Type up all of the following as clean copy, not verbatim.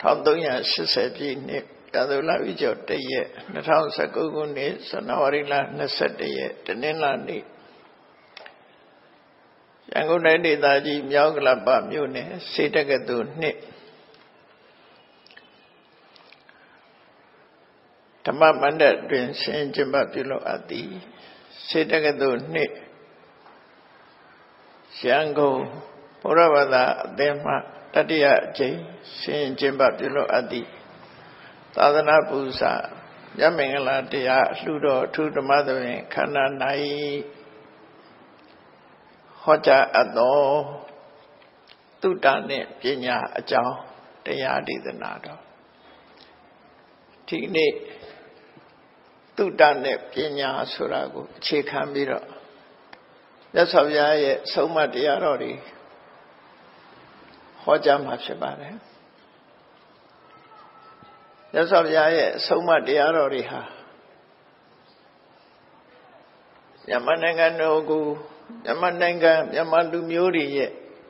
1380ပြည့်နှစ်ရာသီလဥကျော်1ရက်2019ခုနှစ်ဇန်နဝါရီလ21ရက်တနင်္လာနေ့ရန်ကုန်တိုင်းဒေသကြီးမြောက်ကလပမြို့နယ်စေတက္ကသိုလ်2ဓမ္မမန္တတွင်ဆင်ကျင်းပပြုလုပ်အပ်သည်စေတက္ကသိုလ်2ရန်ကုန်ဘုရားဘာသာအသင်းမှတတိယအကြိမ်ဆင်ကျင်းပပြုလုပ်အပ်သည်သာသနာပူဇာမြတ်မင်္ဂလာတရားအလှူတော်အထူးဓမ္မသဘင်ခန္ဓာ၌ဟောကြားအပ်သောသုတ္တနှင့်ပညာအကြောင်းတရားဒေသနာတော်ဒီနေ့သုတ္တနဲ့ပညာဆိုတာကိုအခြေခံပြီးတော့မြတ်စွာဘုရားရဲ့ဆုံးမတရားတော်တွေဟောကြားမှာဖြစ်ပါတယ်မြတ်စွာဘုရားရဲ့ဆုံးမတရားတော်တွေဟာမြန်မာနိုင်ငံတော်ကိုမြန်မာနိုင်ငံမြန်မာလူမျိုးတွေရဲ့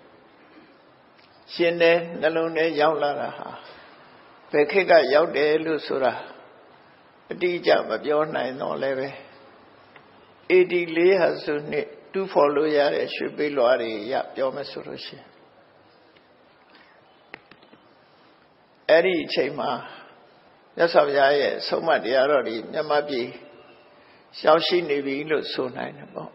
ရှင်တဲ့နှလုံးထဲရောက်လာတာဟာဘယ်ခေတ်ကရောက်တယ်လို့ဆိုတာအတိအကျမပြောနိုင်တော့လည်းပဲAD 400စုနှစ်တူးဖော်လို့ရတဲ့ရွှေပေးလွှာတွေရပြောမယ်ဆိုလို့ရှိရင်အဲ့ဒီအချိန်မှာမြတ်စွာဘုရားရဲ့ဆုံးမတရားတော်ဒီမြန်မာပြည်ရောက်ရှိနေပြီလို့ဆိုနိုင်တယ်ပေါ့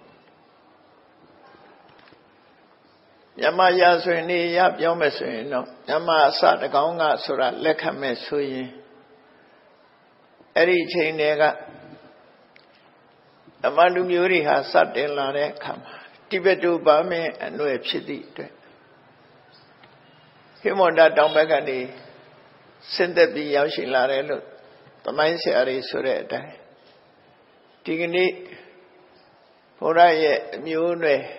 မြန်မာရာဆိုရင်နေရပြောမယ်ဆိုရင်တော့မြန်မာအစတကောင်းကဆိုတာလက်ခံမဲ့ဆိုရင်အဲ့ဒီအချိန်တွေကအမှန်လူမျိုးတွေဟာစတင်လာတဲ့အခါမှာတိဘက်တူဗာမင်းအနွယ်ဖြစ်သည့်အတွက်ဟိမဝန္တာတောင်ဘက်ကနေဆင်းသက်ပြီးရောက်ရှိလာတယ်လို့သမိုင်းဆရာတွေဆိုတဲ့အတိုင်းဒီကနေ့ဘုရားရဲ့အမျိုးအနွယ်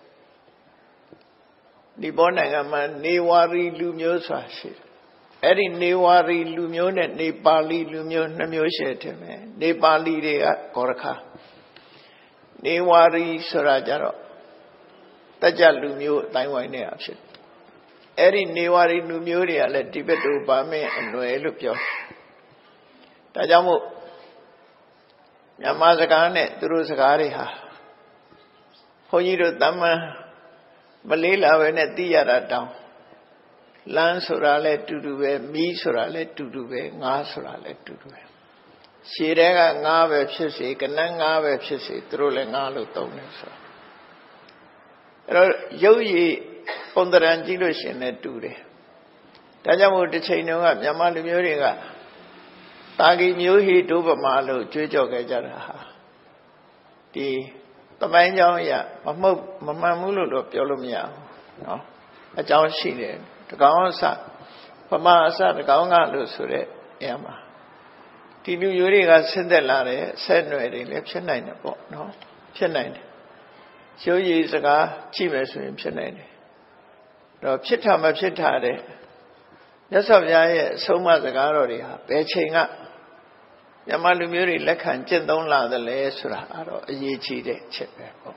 ဒီဘောနိုင်ငံမှာနေဝါရီလူမျိုးဆိုတာရှိတယ်အဲ့ဒီနေဝါရီလူမျိုးနဲ့နေပါဠိလူမျိုး2မျိုးရှိတယ်မယ်နေပါဠိတွေကကောရခါနေဝါရီဆိုတာကြတော့တကြလူမျိုးအတိုင်းဝိုင်းနေတာဖြစ်အဲ့ဒီနေဝါရီလူမျိုးတွေကလည်းတိဘက်တူဗာမင်းအနွယ်လို့ပြောဒါကြောင့်မို့မြန်မာစကားနဲ့သူတို့စကားတွေဟာဘုန်းကြီးတို့တမန်မလေးလာပဲနဲ့သိရတာတောင်းလမ်းဆိုတာလဲတူတူပဲမီးဆိုတာလဲတူတူပဲငါးဆိုတာလဲတူတူပဲရှည်တဲ့ကငါးပဲဖြစ်စေကနန်းငါးပဲဖြစ်စေသူတို့လည်းငါးလို့သုံးတယ်ဆိုတာအဲ့တော့ရုပ်ရည်ပုံသဏ္ဍာန်ကြည့်လို့ရှင်လည်းတူတယ်ဒါကြောင့်မို့တစ်ချိန်တုန်းကမြန်မာလူမျိုးတွေကတာဂီမျိုးဟိဒုပမာလို့ကြွေးကြော်ခဲ့ကြတာဟာဒီသမိုင်းကြောင်းအရမမှန်ဘူးလို့တော့ပြောလို့မရဘူးเนาะအကြောင်းရှိတယ်တကောင်အစပမာအစတကောင်ကလို့ဆိုတဲ့နေရာမှာဒီလူမျိုးတွေကဆင်းသက်လာတဲ့ဆက်နွယ်တွေလည်းဖြစ်နိုင်တယ်ပေါ့เนาะဖြစ်နိုင်တယ်ရိုးရည်စကားကြည့်မယ်ဆိုရင်ဖြစ်နိုင်တယ်တော့ဖြစ်တာမဖြစ်တာတဲ့မြတ်စွာဘုရားရဲ့အဆုံးအမစကားတော်တွေဟာဘယ်ချိန်ကမြန်မာလူမျိုးတွေလက်ခံကျင့်သုံးလာသလဲဆိုတာအဲ့တော့အရေးကြီးတဲ့ချက်ပဲပေါ့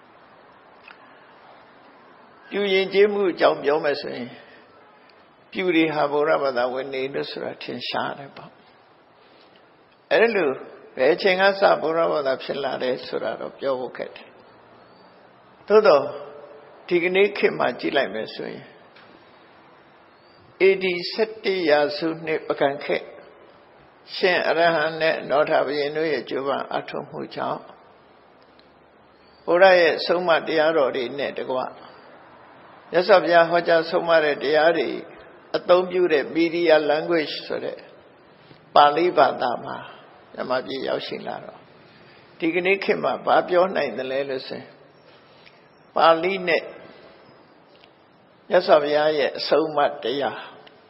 ပြုရင်ကျေးမှုအကြောင်းပြောမယ်ဆိုရင်ပြုတွေဟာဗုဒ္ဓဘာသာဝင်နေလို့ဆိုတာထင်ရှားတယ်ပေါ့အဲ့လိုဘယ်ချိန်ကစဗုဒ္ဓဘာသာဖြစ်လာတယ်ဆိုတာတော့ပြောဖို့ခက်တယ်သို့တော့ဒီကနေ့ခေတ်မှာကြည့်လိုက်မယ်ဆိုရင်AD 17ရာစုနှစ်ပကံခေတ်ရှင်အရဟံနဲ့နောထဘုရင်တို့ရဲ့ကြိုးပမ်းအထောက်မှုကြောင့်ဘုရားရဲ့ဆုံးမတရားတော်တွေနဲ့တကွမြတ်စွာဘုရားဟောကြားဆုံးမတဲ့တရားတွေအသုံးပြုတဲ့ media language ဆိုတဲ့ပါဠိဘာသာမှာမြန်မာပြည်ရောက်ရှိလာတော့ဒီကနေ့ခေတ်မှာဘာပြောနိုင်တယ်လဲလို့ဆိုရင်ပါဠိနဲ့မြတ်စွာဘုရားရဲ့အဆုံးအမတရား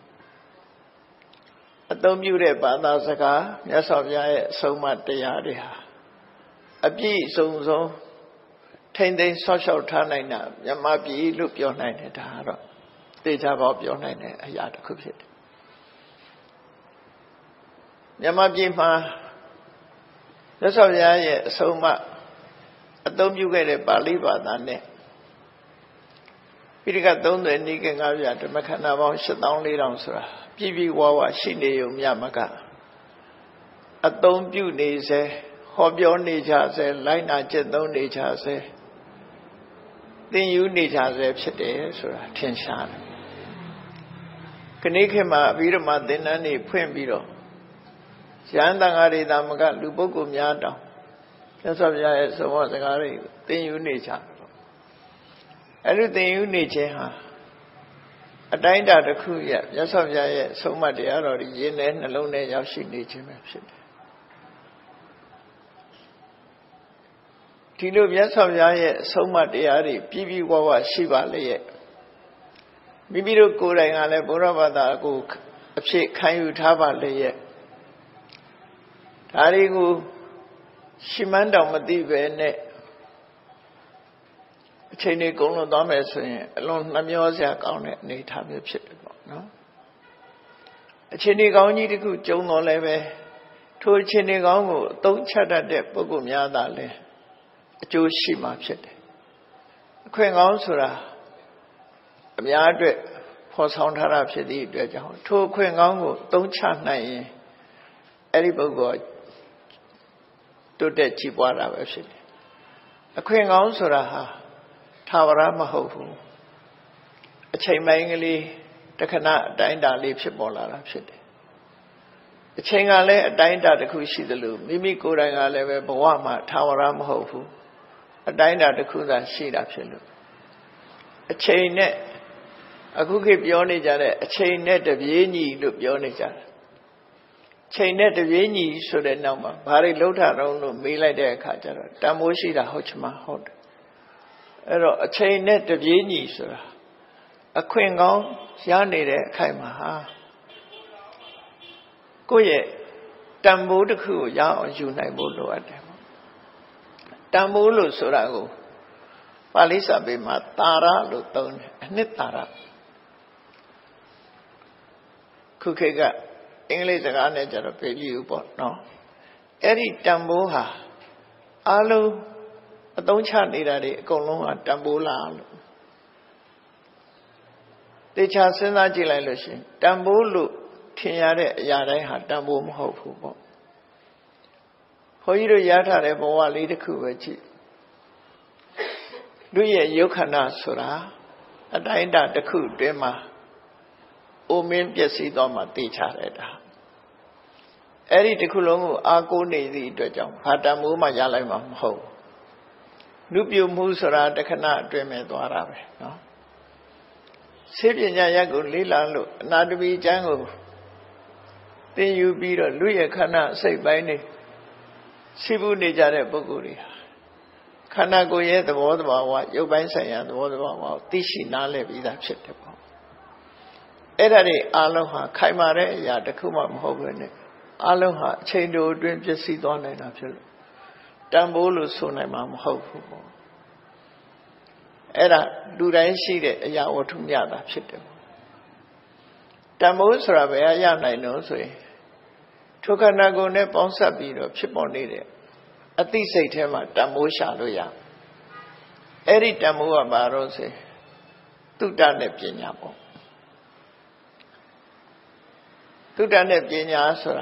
အသုံးပြုတဲ့ဘာသာစကားမြတ်စွာဘုရားရဲ့အဆုံးအမတရားတွေဟာအပြည့်စုံဆုံးထိမ့်သိမ်းဆော့ရှောက်ထားနိုင်တာမြန်မာပြည်လို့ပြောနိုင်တယ်ဒါကတော့သေချာပေါက်ပြောနိုင်တဲ့အရာတစ်ခုဖြစ်တယ်မြန်မာပြည်မှာမြတ်စွာဘုရားရဲ့အဆုံးအမအသုံးပြုခဲ့တဲ့ပါဠိဘာသာနဲ့ပိဋက30နိကေ9ပြဓမ္မခန္ဓာပေါင်း84,000ဆိုတာပြည့်ပြည့်ဝဝရှိနေုံမြမကအသုံးပြုနေစေဟောပြောနေကြစေလိုက်နာကျင့်သုံးနေကြစေသင်ယူနေကြစေဖြစ်တယ်ဆိုတာထင်ရှားတယ်ခဏခေတ်မှာအဘိဓမ္မာသင်တန်းတွေဖွင့်ပြီးတော့ရဟန်းသံဃာတွေသာမကလူပုဂ္ဂိုလ်များတောင်မြတ်စွာဘုရားရဲ့ဆုံးမစကားတွေသင်ယူနေကြတယ်အဲ့ဒီသင်ယူနေခြင်းဟာအတိုင်းအတာတစ်ခုရဲ့မြတ်စွာဘုရားရဲ့ဆုံးမတရားတော်ကြီးရင်းနဲ့နှလုံးထဲရောက်ရှိနေခြင်းပဲဖြစ်တယ်ဒီလိုမြတ်စွာဘုရားရဲ့ဆုံးမတရားတွေပြည့်ပြည့်ဝဝရှိပါလေရဲ့မိမိတို့ကိုယ်တိုင်ကလည်းဘုရားဘာသာကိုအဖြစ်ခံယူထားပါလေရဲ့ဒါတွေကိုရှင်းမှန်းတောင်မသိပဲနဲ့အချိန်လေးကုန်လွန်သွားမယ်ဆိုရင်အလွန်နှမျောစရာကောင်းတဲ့အနေအထားမျိုးဖြစ်တယ်ပေါ့နော်အချိန်လေးကောင်းကြီးတစ်ခုကျုံတော်လည်းပဲထိုအချိန်လေးကောင်းကိုအသုံးချတတ်တဲ့ပုဂ္ဂိုလ်များသာလဲအကျိုးရှိမှဖြစ်တယ်အခွင့်ကောင်းဆိုတာအများအတွက်ဖော်ဆောင်ထားတာဖြစ်သည့်အတွက်ကြောင့်ထိုအခွင့်ကောင်းကိုသုံးချနိုင်ရင်အဲ့ဒီပုဂ္ဂိုလ်တိုးတက်ကြီးပွားတာပဲဖြစ်တယ်အခွင့်ကောင်းဆိုတာဟာထာဝရမဟုတ်ဘူးအချိန်ပိုင်းကလေးတခဏအတိုင်းအတာလေးဖြစ်ပေါ်လာတာဖြစ်တယ်အချိန်ကလည်းအတိုင်းအတာတစ်ခုရှိသလိုမိမိကိုယ်တိုင်ကလည်းပဲဘဝမှာထာဝရမဟုတ်ဘူးအတိုင်းအတာတစ်ခုသာရှိတာဖြစ်လို့အချိန်နဲ့အခုခေတ်ပြောနေကြတဲ့အချိန်နဲ့တပြေးညီလို့ပြောနေကြတယ်ချိန်နဲ့တပြေးညီဆိုတဲ့နောက်မှာဘာတွေလှုပ်ထတော့လို့မေးလိုက်တဲ့အခါကျတော့တန်ဖိုးရှိတာဟုတ်ချင်မှဟုတ်တယ်အဲ့တော့အချိန်နဲ့တပြေးညီဆိုတာအခွင့်ကောင်းရနေတဲ့အခိုက်မှာဟာကိုယ့်ရဲ့တန်ဖိုးတစ်ခုကိုရအောင်ယူနိုင်ဖို့လိုအပ်တယ်တန်ဖိုးလို့ဆိုတာကိုပါဠိစာပေမှာတာရလို့သုံးတယ်အနှစ်တာရခုခေတ်ကအင်္ဂလိပ်စကားနဲ့ကျတော့ value ပေါ့နော်အဲ့ဒီတန်ဖိုးဟာအလုံးအသုံးချနေတာတွေအကုန်လုံးကတန်ဖိုးလားလို့တေချာစဉ်းစားကြည့်လိုက်လို့ရှိရင်တန်ဖိုးလို့ထင်ရတဲ့အရာတိုင်းဟာတန်ဖိုးမဟုတ်ဘူးပေါ့ဘုန်းကြီးတို့ရထားတဲ့ဘဝလေးတစ်ခုပဲကြည့်လူရဲ့ယုတ်ခန္ဓာဆိုတာအတိုင်းအတာတစ်ခုအတွင်းမှာအိုမင်းပျက်စီးသွားမှသိချတယ်ဒါအဲ့ဒီတစ်ခုလုံးကိုအာကိုးနေသည့်အတွက်ကြောင့်ဘာတန်မိုးမှရလိုက်မှာမဟုတ်နုပြုမှုဆိုတာတခဏအတွင်းမဲ့သွားတာပဲနော်ဆေးပညာရပ်ကိုလေ့လာလို့အနာတမီကျမ်းကိုသင်ယူပြီးတော့လူရဲ့ခန္ဓာစိတ်ပိုင်းတွေစိဘူးနေကြတဲ့ပုဂ္ဂိုလ်တွေခန္ဓာကိုယ်ရဲ့သဘောတဘာဝရုပ်ပိုင်းဆိုင်ရာသဘောတဘာဝကိုသိရှိနားလည်ပြီးသားဖြစ်တယ်ပေါ့အဲ့ဒါတွေအလုံးဟာခိုင်မာတဲ့အရာတစ်ခုမှမဟုတ်ဘူးနဲ့အလုံးဟာအချိန်တိုအတွင်းပျက်စီးသွားနိုင်တာဖြစ်လို့တန်ဖိုးလို့ဆိုနိုင်မှာမဟုတ်ဘူးပေါ့အဲ့ဒါလူတိုင်းရှိတဲ့အရာဝတ္ထုမြတာဖြစ်တယ်ပေါ့တန်ဖိုးဆိုတာဘယ်ရနိုင်လို့ဆိုရင်ထိုခန္ဓာကိုယ်နဲ့ပေါင်းစပ်ပြီးတော့ဖြစ်ပေါ်နေတဲ့အသိစိတ်ထဲမှာတန်ဖိုးရှာလို့ရအဲ့ဒီတန်ဖိုးကဘာလို့ဆိုသုတ္တနဲ့ပညာပေါ့သုတ္တနဲ့ပညာဆိုတာ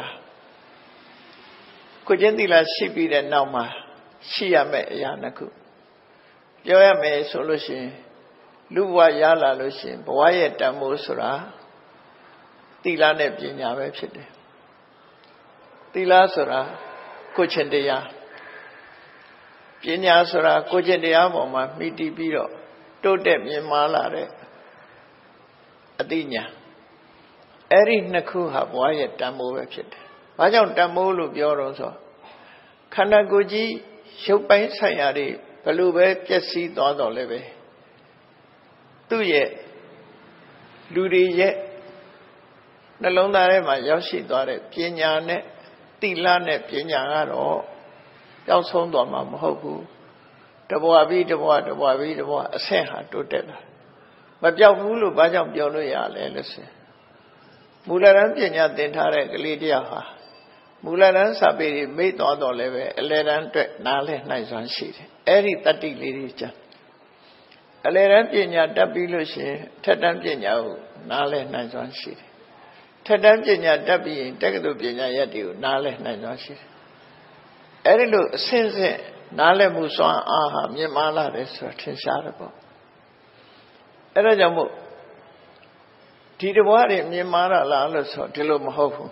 ကိုကျင့်သီလရှိပြီးတဲ့နောက်မှာရှိရမယ့်အရာနှစ်ခုပြောရမယ်ဆိုလို့ရှိရင်လူဘဝရလာလို့ရှိရင်ဘဝရဲ့တန်ဖိုးဆိုတာသီလနဲ့ပညာပဲဖြစ်တယ်သီလဆိုတာကိုယ်ချင်းတရားပညာဆိုတာကိုယ်ချင်းတရားပေါ်မှာမှီတည်ပြီးတော့တိုးတက်မြင့်မားလာတဲ့အသိဉာဏ်အဲ့ဒီနှစ်ခုဟာဘဝရဲ့တန်ဖိုးပဲဖြစ်တယ်။ဘာကြောင့်တန်ဖိုးလို့ပြောတော့ဆိုခန္ဓာကိုယ်ကြီးရုပ်ပိုင်းဆိုင်ရာတွေဘယ်လိုပဲပျက်စီးသွားတော့လည်းပဲသူ့ရဲ့လူတွေရဲ့နှလုံးသားထဲမှာရောက်ရှိသွားတဲ့ပညာနဲ့သီလနဲ့ပညာကတော့ပျောက်ဆုံးသွားမှာမဟုတ်ဘူး။တဘွားပြီးတဘွားတဘွားပြီးတဘွားအဆင့်ဟာတိုးတက်လာမပျောက်ဘူးလို့ဘာကြောင့်ပြောလို့ရလဲလို့ဆိုမူလတန်းပညာသင်ထားတဲ့ကလေးတယောက်ဟာမူလတန်းစာပေတွေမေ့သွားတော့လည်းပဲအလယ်တန်းအတွက်နားလည်နိုင်စွမ်းရှိတယ်အဲ့ဒီတတ္တိလေးတွေကျန်အလယ်တန်းပညာတတ်ပြီးလို့ရှိရင်ထက်တန်းပညာကိုနားလည်နိုင်စွမ်းရှိတယ်ထထက်တန်းပညာတတ်ပြီးရင်တက္ကသိုလ်ပညာရပ်တွေကိုနားလည်နိုင်သွားရှိတယ်အဲ့ဒီလိုအဆင့်ဆင့်နားလည်မှုစွမ်းအားဟာမြင့်မားလာတယ်ဆိုတာထင်ရှားတယ်ပေါ့အဲ့ဒါကြောင့်မို့ဒီတဘွားတွေမြင်မာတာလားလို့ဆိုဒီလိုမဟုတ်ဘူး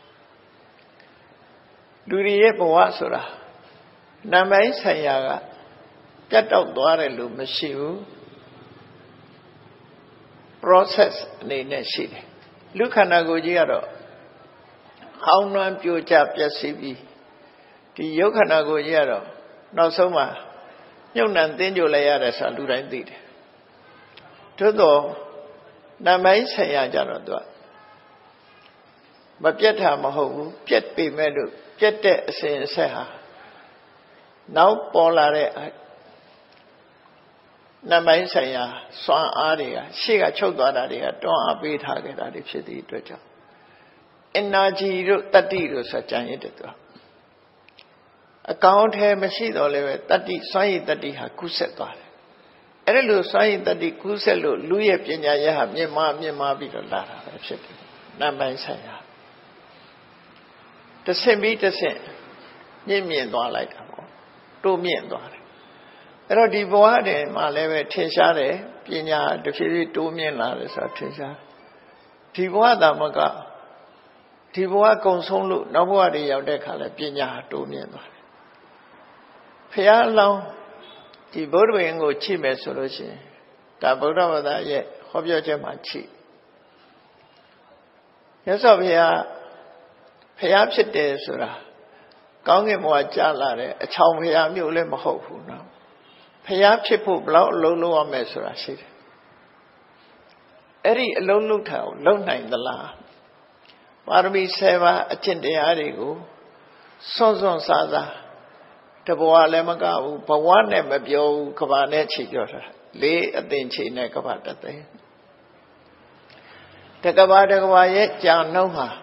လူတွေရဲ့ဘဝဆိုတာနာမည်ဆိုင်ရာကပြတ်တောက်သွားတယ်လို့မရှိဘူး process အနေနဲ့ရှိတယ်လူခန္ဓာကိုယ်ကြီးကတော့ဟောင်းနှွမ်းပြိုကျပျက်စီးပြီးဒီရုပ်ခန္ဓာကိုယ်ကြီးကတော့နောက်ဆုံးမှာညှို့နှံသင်းကြိုလိုက်ရတဲ့ဆိုတာလူတိုင်းသိတယ်သို့တော့နာမည်ဆိုင်ရာကြတော့သူကမပြတ်တာမဟုတ်ဘူးပြတ်ပေမဲ့လို့ပြတ်တဲ့အစဉ်အဆက်ဟာနောက်ပေါ်လာတဲ့နာမည်ဆိုင်ရာစွမ်းအားတွေကရှေ့ကချုပ်သွားတာတွေကတွန်းအားပေးထားခဲ့တာတွေဖြစ်သည့်အတွက်ကြောင့် energy တို့တတ္တိတို့ဆိုကြံရတဲ့သူအကောင်းထဲမရှိတော့လည်းပဲတတ္တိစွမ်းရည်တတ္တိဟာကုဆက်သွားတယ်အဲ့ဒါလို့စွမ်းရည်တတ္တိကုဆက်လို့လူရဲ့ပညာရဟာမြင့်မားပြီးတော့လာတာပဲဖြစ်တယ်နာမည်ဆိုင်ရာတစ်ဆင့်ပြီးတစ်ဆင့်မြင့်သွားလိုက်တာပေါ့တိုးမြင့်သွားတယ်အဲ့တော့ဒီဘဝတည်းမှာလည်းပဲထင်ရှားတယ်ပညာတစ်ဖြည်းဖြည်းတိုးမြင့်လာတယ်ဆိုတာထင်ရှားဒီဘဝသာမကဒီဘဝကုံဆုံးလို့နောက်ဘဝတွေရောက်တဲ့အခါလဲပညာတိုးမြင့်သွားတယ်ဖះအလောင်းဒီဗုဒ္ဓဘုရင်ကိုချိမယ်ဆိုလို့ရှိရင်ဒါဗုဒ္ဓဘာသာရဲ့ဟောပြောချက်မှာချိမြတ်စွာဘုရားဖះဖြစ်တယ်ဆိုတာကောင်းကင်ဘဝကြာလာတဲ့အချောင်ဖះမျိုးလည်းမဟုတ်ဘူးနော်ဖះဖြစ်ဖို့ဘလောက်အလုံးလုံးရမယ်ဆိုတာရှိတယ်အဲ့ဒီအလုံးလုံးထားကိုလုံနိုင်သလားပါရမီ7ပါးအကျင့်တရားတွေကိုစွန့်စားတဘဝလည်းမကဘူးဘဝနဲ့မပြောဘူးကဘာနဲ့ခြေပြောတာလေးအသင်ခြေနဲ့ကဘာတသိန်းတကဘာရဲ့ကြာနှုံးဟာ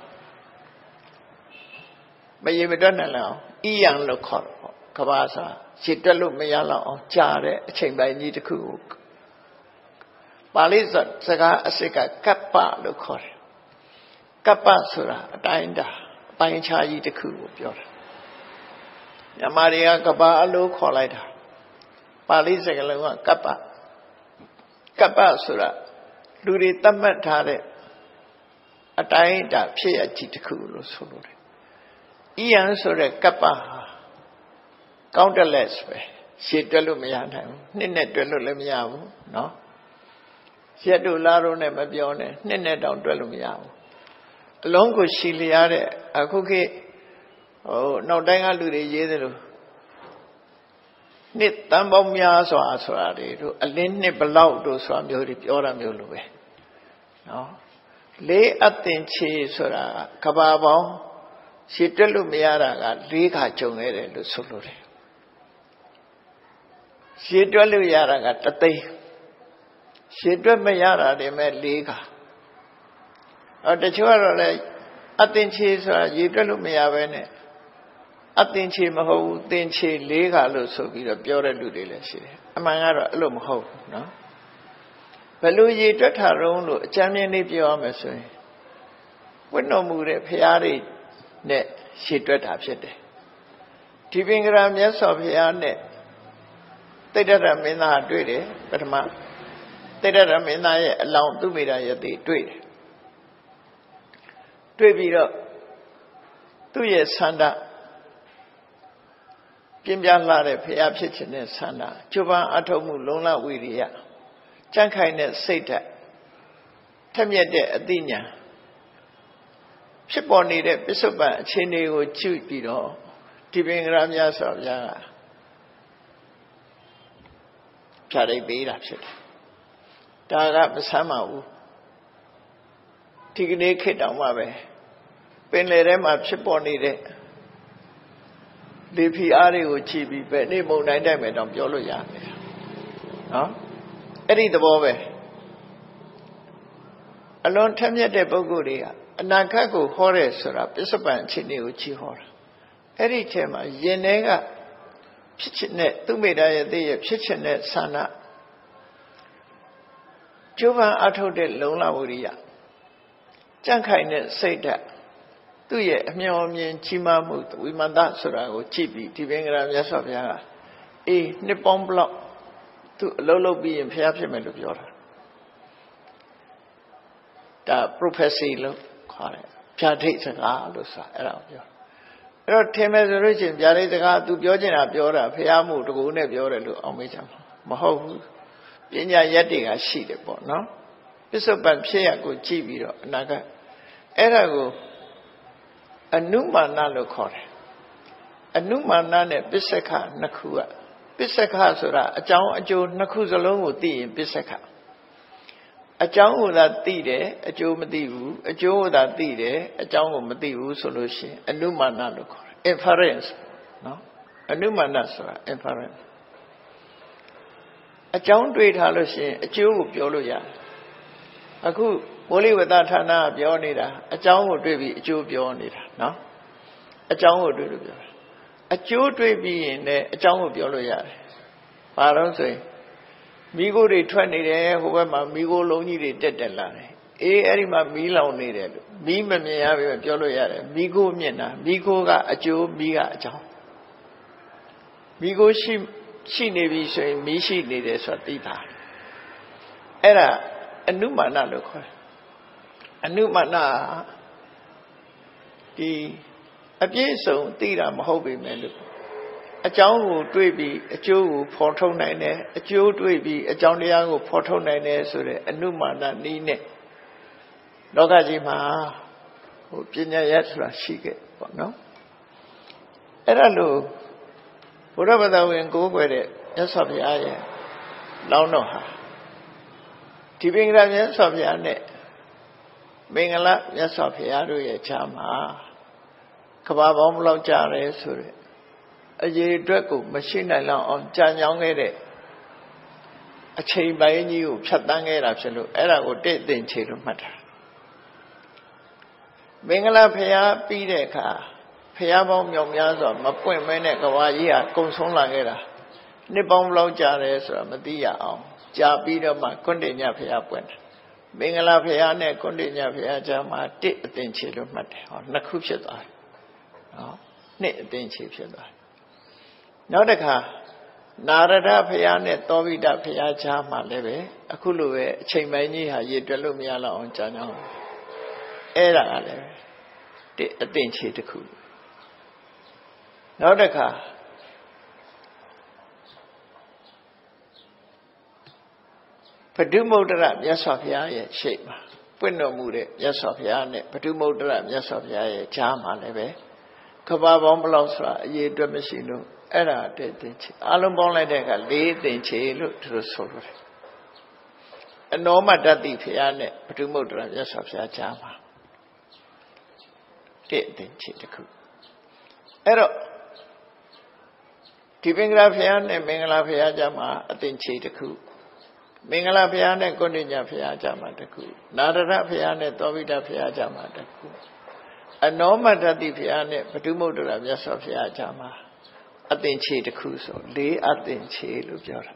မရေမတွက်နိုင်လောက်ဣယံလို့ခေါ်တော့ကဘာစာရှည်တွက်လို့မရလောက်အောင်ကြာတဲ့အချိန်ပိုင်းကြီးတစ်ခုကိုပါဠိစကားအစစ်ကကပ္ပလို့ခေါ်တယ်ကပ္ပဆိုတာအတိုင်းတာအပိုင်းခြားကြီးတစ်ခုကိုပြောတာမြန်မာတွေကကပ္ပအလို့ခေါ်လိုက်တာပါဠိစကားလုံးကကပ္ပဆိုတာလူတွေသတ်မှတ်ထားတဲ့အတိုင်းတာဖြစ်ရကြီးတစ်ခုလို့ဆိုလို့တယ်ဣယံဆိုတဲ့ကပ္ပဟာcountless ပဲရှည်တွက်လို့မရနိုင်ဘူးနှစ်နဲ့တွက်လို့လည်းမရဘူးเนาะရက်တို့လားတို့နဲ့မပြောနဲ့နှစ်နဲ့တောင်တွက်လို့မရဘူးအလုံးကိုရှည်လျားတဲ့အခုခေတ်နောက်တိုင်းကလူတွေရေးသလိုနှစ်တန်ပေါင်းများစွာဆိုတာတွေတို့အလင်းနှစ်ဘလောက်တို့ဆိုတာမျိုးတွေပြောတာမျိုးလိုပဲเนาะလေးအသင်ချေဆိုတာကဘာပေါင်းရှည်တွက်လို့မရတာက၄ခါကြုံခဲ့တယ်လို့ဆိုလို့တယ်ရှည်တွက်လို့ရတာကတသိန်းရှည်တွက်မရတာတွေမဲ့၄ခါတချို့ကတော့လည်းအသင်ချေဆိုတာရေတွက်လို့မရဘဲနဲ့အသင်ချေမဟုတ်ဘူးသင်ချေ၄ခါလို့ဆိုပြီးတော့ပြောတဲ့လူတွေလည်းရှိတယ်အမှန်ကတော့အဲ့လိုမဟုတ်ဘူးเนาะဘယ်လိုရေတွက်ထားတော့လို့အကျဉ်းမြင့်လေးပြောရမယ်ဆိုရင်ဝိတ္တမှုတဲ့ဖရာတွေနဲ့ရှည်တွက်တာဖြစ်တယ်ဒီပင်ကရာမြတ်စွာဘုရားနဲ့တိတ္တရမင်းသားတွေ့တယ်ပထမတိတ္တရမင်းသားရဲ့အလောင်းသူမိတာယတိတွေ့တယ်တွေ့ပြီးတော့သူ့ရဲ့ဆန္ဒပြင်းပြလှတဲ့ဖရာဖြစ်ခြင်းနဲ့ဆန္ဒကျုပ်ပန်းအထုံးမှုလုံလဝိရိယကြံ့ခိုင်တဲ့စိတ်ဓာတ်ထက်မြက်တဲ့အသိဉာဏ်ဖြစ်ပေါ်နေတဲ့ပစ္စုပန်အခြေအနေကိုကြည့်ပြီးတော့ဒီပင်ကရာမြတ်စွာဘုရားကဖြာရိပ်ပေးတာဖြစ်တယ်ဒါကမဆမ်းပါဘူးဒီကနေ့ခေတ်တောင်မှပဲပင်လယ်ထဲမှာဖြစ်ပေါ်နေတဲ့လေဖိအားတွေကိုကြည့်ပြီးပဲနေမုန်တိုင်းတိုက်မယ်တောင်ပြောလို့ရတယ်နော်အဲ့ဒီသဘောပဲအလွန်ထက်မြက်တဲ့ပုဂ္ဂိုလ်တွေကအနာဂတ်ကိုဟောတယ်ဆိုတာပစ္စုပန်အခြေအနေကိုကြည့်ဟောတာအဲ့ဒီထဲမှာယင်ထဲကဖြစ်ချင်တဲ့သူမိတာရဲ့တဲ့ဖြစ်ချင်တဲ့ဆန္ဒကျိုးပန်းအထုတ်တဲ့လုံလဝိရိယကြံ့ခိုင်တဲ့စိတ်ဓာတ်သူ့ရဲ့အမျှော်အမြင်ကြီးမားမှုဝိမန္တဆိုတာကိုကြည့်ပြီးဒီပင်ကရာမြတ်စွာဘုရားကအေးနှစ်ပေါင်းဘလောက်သူအလုံးလုံးပြီးရင်ဘုရားဖြစ်မယ်လို့ပြောတာဒါ prophecy လို့ခေါ်တယ်ဖြာထိတ်စကားလို့ဆိုတာအဲ့ဒါကိုပြောအဲ့တော့ထင်မယ်ဆိုလို့ရှိရင်ဖြာထိတ်စကားသူပြောချင်တာပြောတာဘုရားမှုတကူနဲ့ပြောတယ်လို့အောင်မေးကြမှာမဟုတ်ဘူးပညာရက်တွေကရှိတယ်ပေါ့နော်ပစ္စုပန်ဖြစ်ရကိုကြည့်ပြီးတော့အနာဂတ်အဲ့ဒါကိုအနုမာနလို့ခေါ်တယ်အနုမာနနဲ့ပစ္စက္ခနှစ်ခုကပစ္စက္ခဆိုတာအကြောင်းအကျိုးနှစ်ခုစလုံးကိုသိရင်ပစ္စက္ခအကြောင်းကိုသာသိတယ်အကျိုးမသိဘူးအကျိုးကိုသာသိတယ်အကြောင်းကိုမသိဘူးဆိုလို့ရှိရင်အနုမာနလို့ခေါ်တယ် inference နော်အနုမာနဆိုတာ inference အကြောင်းတွေးထားလို့ရှိရင်အကျိုးကိုပြောလို့ရတယ်အခုမိုးလေဝသဌာနကပြောနေတာအကြောင်းကိုတွေးပြီးအကျိုးပြောနေတာနော်အကြောင်းကိုတွေးလို့ပြောတာအကျိုးတွေးပြီးရင်လည်းအကြောင်းကိုပြောလို့ရတယ်ဘာလို့ဆိုရင်မိခိုးတွေထွက်နေတယ်ဟိုဘက်မှာမိခိုးလုံးကြီးတွေတက်လာတယ်အေးအဲ့ဒီမှာမီးလောင်နေတယ်လို့မီးမမြင်ရပြီပြောလို့ရတယ်မိခိုးမြင်တာမိခိုးကအကျိုးမီးကအကြောင်းမိခိုးရှိနေပြီဆိုရင်မီးရှိနေတယ်ဆိုတာသိတာအဲ့ဒါအနုမာနလို့ခေါ်တယ်အနုမာနဒီအပြည့်စုံသိတာမဟုတ်ပေမဲ့လို့အကြောင်းကိုတွေးပြီးအကျိုးကိုဖော်ထုတ်နိုင်တယ်အကျိုးတွေးပြီးအကြောင်းတရားကိုဖော်ထုတ်နိုင်တယ်ဆိုတဲ့အနုမာနနည်းနဲ့လောကကြီးမှာပညာရဆိုတာရှိခဲ့ပေါ့နော်အဲ့ဒါလို့ဘုရားဘာသာဝင်ကိုးကွယ်တဲ့မြတ်စွာဘုရားရဲ့လောင်းတော်ဟာဒီပင်ကရာမြတ်စွာဘုရားနဲ့မင်္ဂလာမြတ်စွာဘုရားတို့ရဲ့ခြားမှာကဘာပေါင်းဘလောက်ကြာတယ်ဆိုတဲ့အရေးအတွက်ကိုမရှိနိုင်လောက်အောင်ကြာညောင်းခဲ့တဲ့အချိန်ပိုင်းကြီးကိုဖြတ်တန်းခဲ့တာဖြစ်လို့အဲ့ဒါကိုတည့်သိင်ချေလို့မှတ်တာမင်္ဂလာဘုရားပြီးတဲ့အခါဘုရားပေါင်းမြောက်များစွာမပွင့်မဲနဲ့ကဘာကြီးဟာကုံဆုံးလာခဲ့တာနှစ်ပေါင်းဘလောက်ကြာတယ်ဆိုတာမသိရအောင်ကြာပြီးတော့မှကွန္တိညဘုရားပွင့်တယ်မင်္ဂလာဘုရားနဲ့ကွန္တိညဘုရားကြားမှာတစ်အသင်ချေလို့မှတ်တယ်ဟောနှစ်ခုဖြစ်သွားတယ်နော်နှစ်အသင်ချေဖြစ်သွားတယ်နောက်တစ်ခါနာရဒဘုရားနဲ့သောဘိတဘုရားကြားမှာလည်းပဲအခုလိုပဲအချိန်ပိုင်းကြီးဟာရေတွက်လို့မရတော့အောင်ကြာညောင်းအဲ့ဒါကလည်းတစ်အသင်ချေတစ်ခုနောက်တစ်ခါပတုမုဒ္ဒရမြတ်စွာဘုရားရဲ့ရှေ့မှာပွင့်တော်မူတဲ့မြတ်စွာဘုရားနဲ့ပတုမုဒ္ဒရမြတ်စွာဘုရားရဲ့ကြားမှာလည်းပဲကဘာပေါင်းဘလောက်ဆိုတာအရေးအတွက်မရှိလို့အဲ့ဒါတဲ့သင်္ချေအလုံးပေါင်းလိုက်တဲ့အခါ၄သင်္ချေလို့သူတို့ဆိုလို့တယ်အနောမတ္တိဘုရားနဲ့ပတုမုဒ္ဒရမြတ်စွာဘုရားကြားမှာတဲ့သင်္ချေတစ်ခုအဲ့တော့ဒီပင်္ဂလာဘုရားနဲ့မင်္ဂလာဘုရားကြားမှာအသင်္ချေတစ်ခုမင်္ဂလာဘုရားနဲ့ကွန္တိညဘုရားကြားမှာတစ်ခုနာရဒဘုရားနဲ့သောဘိတဘုရားကြားမှာတစ်ခုအနောမတ္တိဘုရားနဲ့ပတုမုဒ္ဒရမြတ်စွာဘုရားကြားမှာအသင်္ချေတစ်ခုဆို၄အသင်္ချေလို့ပြောတာ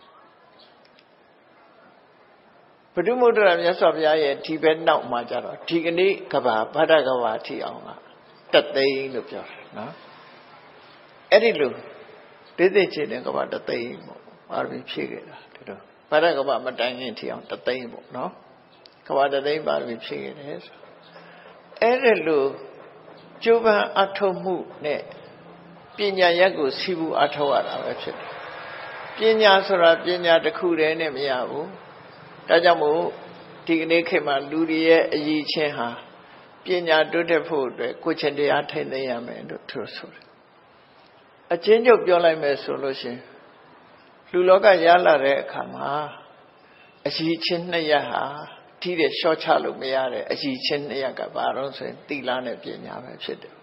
ပတုမုဒ္ဒရမြတ်စွာဘုရားရဲ့ဒီဘက်နောက်မှာကြတော့ဒီကနေ့ကဘာဗဒ္ဒကဘာထီအောင်ကတသိန်းလို့ပြောတာနော်အဲ့ဒီလို၄သင်္ချေနဲ့ကဘာတသိန်းပေါ့ပါရမီဖြည့်ခဲ့တာဒီလိုဗဒ္ဒကဘာမတိုင်ခင်ထီအောင်တသိန်းပေါ့နော်ကဘာတသိန်းပါရမီဖြည့်ခဲ့တယ်ဆိုအဲ့ဒီလိုကျိုးပန်းအထုံးမှုနဲ့ပညာရက်ကိုစီးပူအထောက်ရတာပဲဖြစ်တယ်ပညာဆိုတာပညာတစ်ခုတည်းနဲ့မရဘူးဒါကြောင့်မို့ဒီကနေ့ခေတ်မှာလူတွေရဲ့အရေးချင်းဟာပညာတိုးတက်ဖို့အတွက်ကိုယ်ချင်းတရားထိန်းသိမ်းရမယ်လို့သူဆိုတယ်အချင်းချုပ်ပြောလိုက်မယ်ဆိုလို့ရှင်လူလောကရလာတဲ့အခါမှာအရေးချင်းနှစ်ရပ်ဟာထိတဲ့ရှော့ချလို့မရတဲ့အရေးချင်းနှစ်ရပ်ကဘာလို့ဆိုရင်သီလနဲ့ပညာပဲဖြစ်တယ်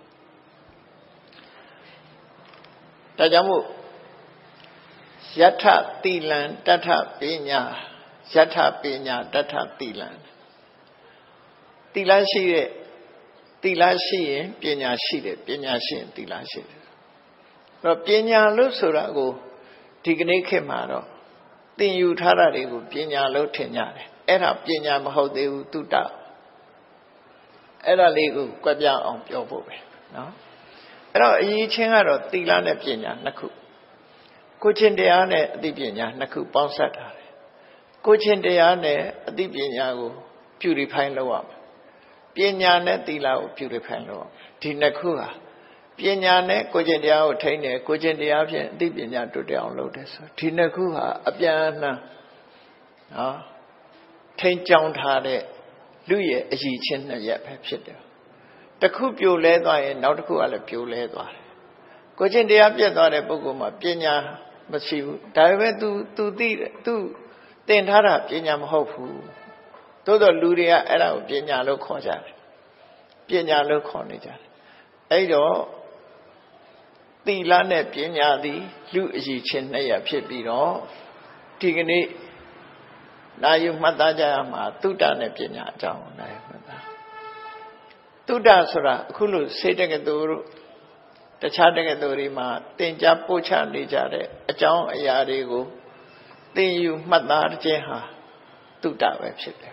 ဒါကြောင့်မို့ယထသီလံတထပညာယထပညာတထသီလံသီလရှိတဲ့သီလရှိရင်ပညာရှိတယ်ပညာရှိရင်သီလရှိတယ်အဲ့တော့ပညာလို့ဆိုတာကိုဒီကနေ့ခေတ်မှာတော့သင်ယူထားတာတွေကိုပညာလို့ထင်ကြတယ်အဲ့ဒါပညာမဟုတ်သေးဘူးတုတ္တအဲ့ဒါလေးကိုကွက်ပြအောင်ပြောဖို့ပဲနော်အဲ့တော့အရေးချင်းကတော့သီလနဲ့ပညာနှစ်ခုကိုချင်းတရားနဲ့အသိပညာနှစ်ခုပေါင်းစပ်ထားတယ်ကိုချင်းတရားနဲ့အသိပညာကို purify လုပ်ရမယ်ပညာနဲ့သီလကို purify လုပ်ရမယ်ဒီနှစ်ခုဟာပညာနဲ့ကိုချင်းတရားကိုထိန်းတယ်ကိုချင်းတရားဖြင့်အသိပညာတိုးတက်အောင်လုပ်တယ်ဆိုဒီနှစ်ခုဟာအပြန်အလှန်နော်ထိန်းကြောင်းထားတဲ့လူရဲ့အရေးချင်းနှစ်ရက်ပဲဖြစ်တယ်တစ်ခုပြိုလဲသွားရင်နောက်တစ်ခုကလည်းပြိုလဲသွားတယ်ကိုချင်းတရားပြတ်သွားတဲ့ပုဂ္ဂိုလ်မှာပညာမရှိဘူးဒါပေမဲ့ तू သိတယ် तू သင်ထားတာပညာမဟုတ်ဘူးသို့တော့လူတွေကအဲ့ဒါကိုပညာလို့ခေါ်ကြတယ်ပညာလို့ခေါ်နေကြတယ်အဲ့တော့သီလနဲ့ပညာသည်လူအရေးချင်းနှစ်ရပ်ဖြစ်ပြီးတော့ဒီကနေ့နာယူမှတ်သားကြရမှာသုတ္တနဲ့ပညာအကြောင်းနာယူမှတ်သားသုတ္တဆိုတာအခုလို့စေတက္ကသိုလ်တို့တခြားတက္ကသိုလ်တွေမှာသင်ကြားပို့ချနေကြတဲ့အကြောင်းအရာတွေကိုသင်ယူမှတ်သားခြင်းဟာသုတ္တပဲဖြစ်တယ်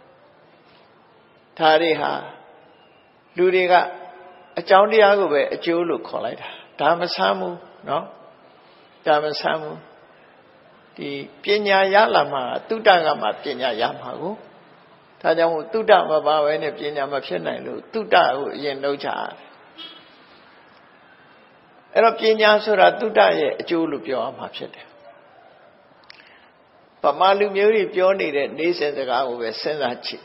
ဒါတွေဟာလူတွေကအကြောင်းတရားကိုပဲအကျိုးလို့ခေါ်လိုက်တာဒါမဆမ်းဘူးเนาะဒါမဆမ်းဘူးဒီပညာရလာမှာသုတ္တကမှပညာရမှာကိုဒါကြောင့်မို့သုတ္တမပါဘဲနဲ့ပညာမဖြစ်နိုင်လို့သုတ္တကိုအရင်လုပ်ကြရတယ်အဲ့တော့ပညာဆိုတာသုတ္တရဲ့အကျိုးလို့ပြောရမှာဖြစ်တယ်ဗမာလူမျိုးတွေပြောနေတဲ့နေစဉ်စကားကိုပဲစဉ်းစားကြည့်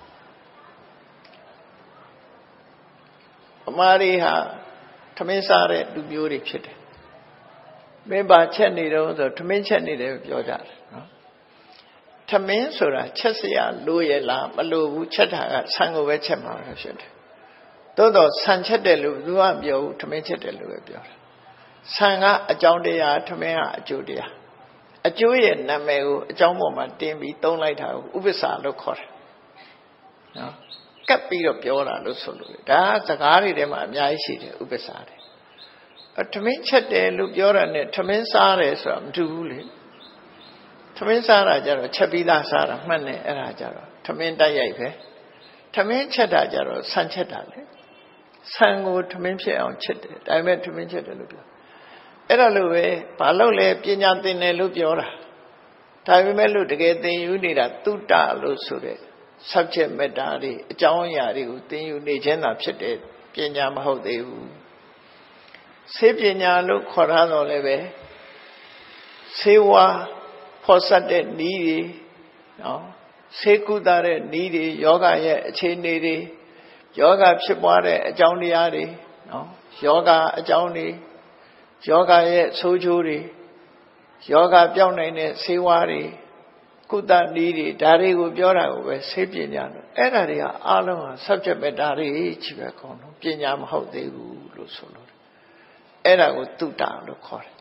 ဗမာတွေဟာထမင်းစားတဲ့လူမျိုးတွေဖြစ်တယ်မင်းပါချက်နေတော့ဆိုထမင်းချက်နေတယ်ပြောကြတယ်နော်ထမင်းဆိုတာချက်စရာလိုရလားမလိုဘူးချက်တာကဆန်ကိုပဲချက်မှာပဲဖြစ်တယ်သို့တော့ဆန်ချက်တယ်လို့သူကပြောဘူးထမင်းချက်တယ်လို့ပဲပြောတယ်ဆန်ကအကြောင်းတရားထမင်းကအကျိုးတရားအကျိုးရဲ့နာမည်ကိုအကြောင်းပေါ်မှာတင်းပြီးသုံးလိုက်တာကိုဥပ္ပစာလို့ခေါ်တယ်နော်ကပ်ပြီးတော့ပြောတာလို့ဆိုလို့ဒါစကားတွေထဲမှာအများကြီးရှိတယ်ဥပ္ပစာတွေထမင်းချက်တယ်လို့ပြောတာနဲ့ထမင်းစားတယ်ဆိုတာမတူဘူးလေထမင်းစားတာကြတော့ချက်ပြီးသားစားတာမှတ်နေအဲ့ဒါကြတော့ထမင်းတိုက်ရိုက်ပဲထမင်းချက်တာကြတော့ဆန်ချက်တာလေဆန်ကိုထမင်းဖြစ်အောင်ချက်တယ်ဒါပေမဲ့ထမင်းချက်တယ်လို့ပြောအဲ့ဒါလိုပဲဘာလို့လဲပညာသင်တယ်လို့ပြောတာဒါပေမဲ့လို့တကယ်သင်ယူနေတာသုတ္တလို့ဆိုတဲ့ subject matter တွေအကြောင်းအရာတွေကိုသင်ယူနေခြင်းသာဖြစ်တယ်ပညာမဟုတ်သေးဘူးဆေးပညာလို့ခေါ်ထားတော့လည်းပဲဆေးဝါးဖော်ဆက်တဲ့နည်းတွေနော်ဆေးကုသတဲ့နည်းတွေယောဂရဲ့အခြေအနေတွေယောဂဖြစ်ပွားတဲ့အကြောင်းတရားတွေနော်ယောဂအကြောင်းတွေယောဂရဲ့ဆိုးကျိုးတွေယောဂပြောင်းနိုင်တဲ့ဆေးဝါးတွေကုသနည်းတွေဒါတွေကိုပြောတာကိုပဲဆေးပညာလို့အဲ့ဒါတွေကအားလုံးဟာ subject matter တွေကြီးပဲခေါ်လို့ပညာမဟုတ်သေးဘူးလို့ဆိုလို့အဲ့ဒါကိုသုတ္တလို့ခေါ်တယ်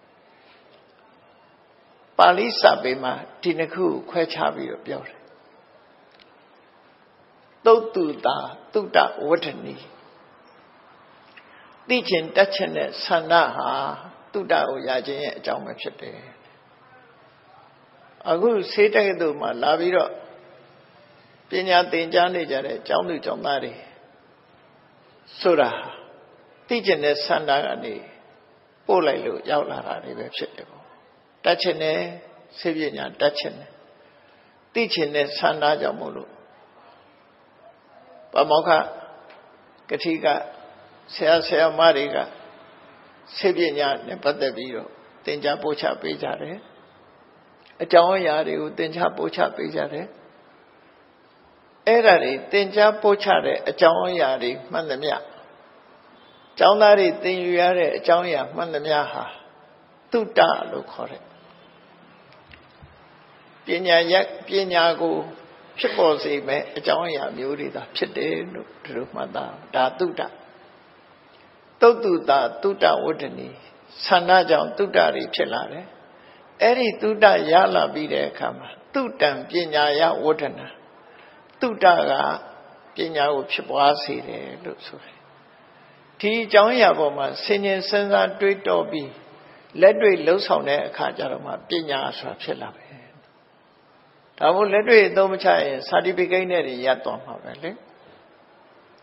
ပါဠိစာပေမှာဒီနှစ်ခုကိုခွဲခြားပြီးတော့ပြောတယ်သုတ်တုတာသုတ္တဝဋ္ဌနီသိခြင်းတတ်ခြင်းနဲ့ဆန္ဒဟာသုတ္တကိုရခြင်းရဲ့အကြောင်းပဲဖြစ်တယ်အခုဆေးတက္ကသိုလ်မှာလာပြီးတော့ပညာသင်ကြားနေကြတဲ့ကျောင်းသူကျောင်းသားတွေဆိုတာသိခြင်းနဲ့ဆန္ဒကနေပို့လိုက်လို့ရောက်လာတာတွေပဲဖြစ်တယ်ပေါ့တတ်ခြင်းနဲ့ဆေးပညာတတ်ခြင်းနဲ့သိခြင်းနဲ့ဆန္ဒကြောင့်မို့လို့ပမောက္ခကတိကဆရာမတွေကဆေးပညာနဲ့ပတ်သက်ပြီးတော့သင်ကြားပို့ချပေးကြတယ်အကြောင်းအရာတွေကိုသင်ကြားပို့ချပေးကြတယ်အဲ့ဒါတွေသင်ကြားပို့ချတဲ့အကြောင်းအရာတွေမှန်သမျှကျောင်းသားတွေသင်ယူရတဲ့အကြောင်းအရာမှန်သမျှဟာသုတ္တလို့ခေါ်တယ်ပညာကိုဖြစ်ပေါ်စေမဲ့အကြောင်းအရာမျိုးတွေသာဖြစ်တယ်လို့ဒီလိုမှတ်သားဒါသုတ္တသုတ်တုတာသုတ္တဝဋ္ဌနီဆန္ဒကြောင့်သုတ္တတွေဖြစ်လာတယ်အဲ့ဒီသုတ္တရလာပြီးတဲ့အခါမှာသုတံပညာယဝဋ္ဌနာသုတ္တကပညာကိုဖြစ်ပွားစေတယ်လို့ဆိုတယ်ဒီအကြောင်းအရာပေါ်မှာဆင်ញင်စဉ်းစားတွေးတောပြီးလက်တွေ့လှုပ်ဆောင်တဲ့အခါကျတော့မှပညာဆိုတာဖြစ်လာပဲဒါမို့လက်တွေ့အသုံးမချရင် certificate နဲ့တွေရသွားမှာပဲလေ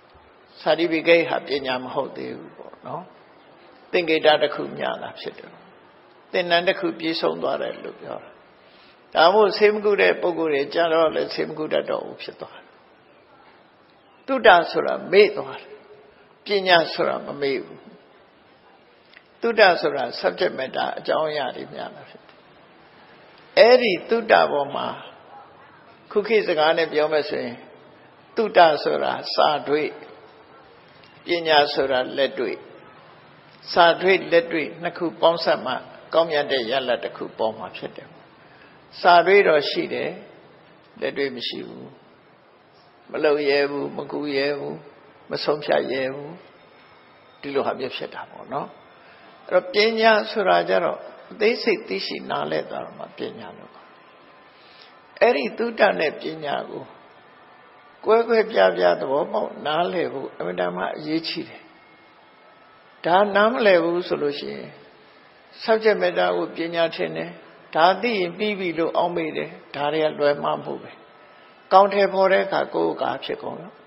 စာရိပိကိတ်ဟာပညာမဟုတ်သေးဘူးပေါ့နော်သင်္ကေတတစ်ခုများတာဖြစ်တယ်သင်္นานတစ်ခုပြည့်စုံသွားတယ်လို့ပြောတာဒါမို့ဆေးမကုတဲ့ပုဂ္ဂိုလ်တွေကြတော့လည်းဆေးမကုတတ်တော့ဘူးဖြစ်သွားတယ်တုဒ္ဒဆိုတာမေ့သွားတယ်ပညာဆိုတာမမေ့ဘူးတုဒ္ဒဆိုတာ subject matter အကြောင်းအရာတွေများတာဖြစ်တယ်အဲ့ဒီတုဒ္ဒပေါ်မှာခုခေတ်စကားနဲ့ပြောမယ်ဆိုရင်တုဒ္ဒဆိုတာစာတွေ့ပညာဆိုတာလက်တွေ့စာတွေ့လက်တွေ့နှစ်ခုပေါင်းစပ်မှကောင်းမြတ်တဲ့ရလဒ်တစ်ခုပေါ်မှာဖြစ်တယ်စာတွေ့တော့ရှိတယ်လက်တွေ့မရှိဘူးမလုပ်ရဲဘူးမကူရဲဘူးမဆုံးဖြတ်ရဲဘူးဒီလိုဟာမျိုးဖြစ်တာပေါ့နော်အဲ့တော့ပညာဆိုတာကြတော့အသေးစိတ်သိရှိနားလည်သွားတော့မှပညာလို့အဲ့ဒီသုတ္တနဲ့ပညာကိုကွဲကွဲပြားပြားသဘောပေါက်နားလည်ဖို့အမှန်တမ်းအရေးကြီးတယ်ဒါနားမလည်ဘူးဆိုလို့ရှိရင် subject matter ကိုပညာထင်တယ်ဒါသိရင်ပြီးပြီလို့အောက်မေ့တယ်ဒါတွေကလွယ်မှားဖို့ပဲကောင်းတယ်ပေါ်တဲ့အခါကိုယ်ကဖြစ်ကုန်လို့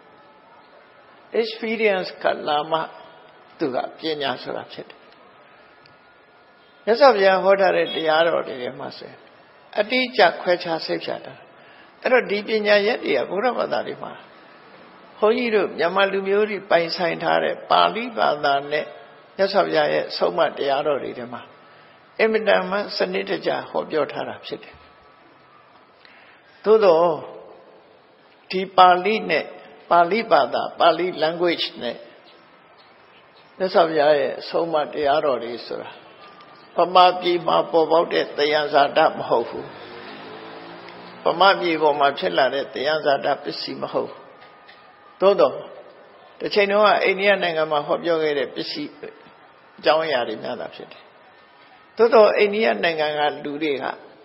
experience ကလာမှသူကပညာဆိုတာဖြစ်တယ်မြတ်စွာဘုရားဟောထားတဲ့တရားတော်တွေမှာဆိုအတိအကျခွဲခြားစိတ်ဖြတ်တာအဲ့တော့ဒီပညာရက်တွေကဘုရားဘာသာတွေမှာဘုန်းကြီးတို့မြန်မာလူမျိုးတွေပိုင်ဆိုင်ထားတဲ့ပါဠိဘာသာနဲ့မြတ်စွာဘုရားရဲ့ဆုံးမတရားတော်တွေထဲမှာအင်မတန်မှစနစ်တကျဟောပြောထားတာဖြစ်တယ်သို့တော့ဒီပါဠိနဲ့ပါဠိဘာသာပါဠိ language နဲ့မြတ်စွာဘုရားရဲ့ဆုံးမတရားတော်တွေဆိုတာပမာပြည်မှာပေါ်ပေါက်တဲ့တရားဇာတမဟုတ်ဘူးပမာပြည်ပေါ်မှာဖြစ်လာတဲ့တရားဇာတပစ္စည်းမဟုတ်သို့တော့တစ်ချိန်တော့အိန္ဒိယနိုင်ငံမှာဟောပြောခဲ့တဲ့ပစ္စည်းအကြောင်းအရာတွေများတာဖြစ်တယ်သို့တော့အိန္ဒိယနိုင်ငံကလူတွေက